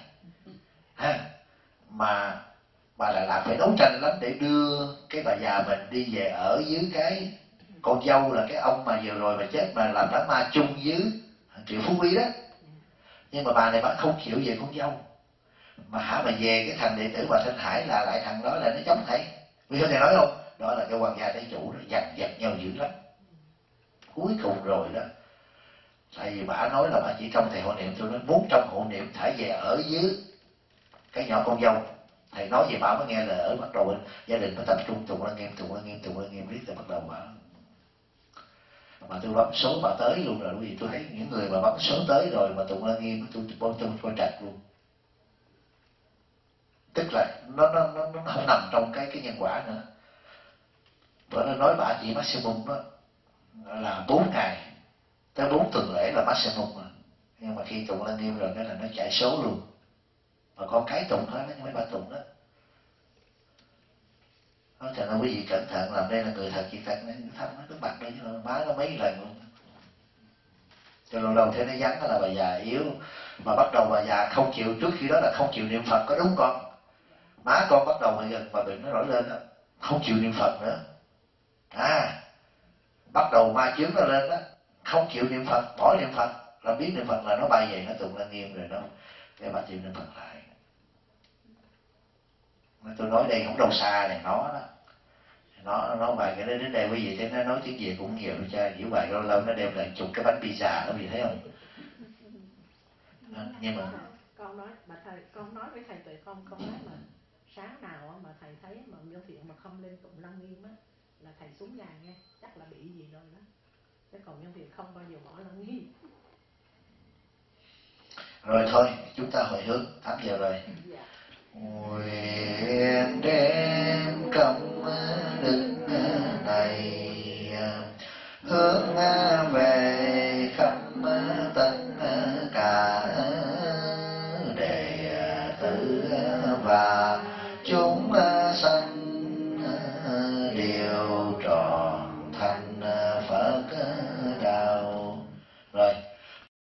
mà bà Đà Lạt phải đấu tranh lắm để đưa cái bà già mình đi về ở dưới cái con dâu là cái ông mà vừa rồi mà chết mà làm đám ma chung với Triệu Phú Quý đó. Nhưng mà bà này bà không chịu về con dâu, mà về cái thằng đệ tử bà Thanh Hải là lại thằng đó là nó chống thầy. Vì thầy nói không, đó là cái quan gia trái chủ đó, giật nhau dữ lắm. Cuối cùng rồi đó, tại vì bà nói là bà chỉ trong thầy hộ niệm, tôi nói muốn trong hộ niệm thả về ở dưới cái nhỏ con dâu. Thầy nói về bà mới nghe lời, ở bắt đầu gia đình mới tập trung tụng Lăng Nghiêm riết rồi bắt đầu bà. Mà tôi bấm số bà tới luôn rồi, bởi vì tôi thấy những người mà bấm số tới rồi mà tụng Lăng Nghiêm tôi trạch luôn. Tức là nó không nằm trong cái nhân quả nữa. Bởi nó nói bà chỉ maximum đó là 4 ngày tới 4 tuần lễ là maximum mà. Nhưng mà khi tụng Lăng Nghiêm rồi cái là nó chạy số luôn. Mà con cái tụng hết đó, mấy bà tụng đó. Nói thật là quý vị cẩn thận, làm đây là người thật chị thật, thăm nó mặt đây chứ má nó mấy lần luôn. Cho lâu lâu thế nó vắng là bà già yếu, mà bắt đầu bà già không chịu, trước khi đó là không chịu niệm Phật, có đúng con? Má con bắt đầu mà gần mà bệnh nó nổi lên đó, không chịu niệm Phật nữa. Bắt đầu ma chướng nó lên đó, không chịu niệm Phật, bỏ niệm Phật, là biết niệm Phật là nó bay về nó tụng Lăng Nghiêm rồi nó cái bà chịu niệm Phật lại. Tôi nói đây không đâu xa này, nó Nó bài cái đến đây quý vị thấy nó nói tiếng Việt cũng nhiều đó cha, giữ bài lâu lâu nó đem lại chục cái bánh pizza đó, quý vị thấy không? Nhưng mà con nói bà thầy, con nói với thầy Tuệ con nói mà sáng nào mà thầy thấy mà Nhân Thiện mà không lên tụng Lăng Nghiêm á là thầy xuống nhà nghe, chắc là bị gì rồi đó. Chứ còn Nhân Thiện không bao giờ bỏ Lăng Nghiêm. Rồi thôi, chúng ta hồi hướng 8 giờ rồi. Dạ. Nguyện đem công đức này hướng về khắp tất cả đệ tử và chúng sanh đều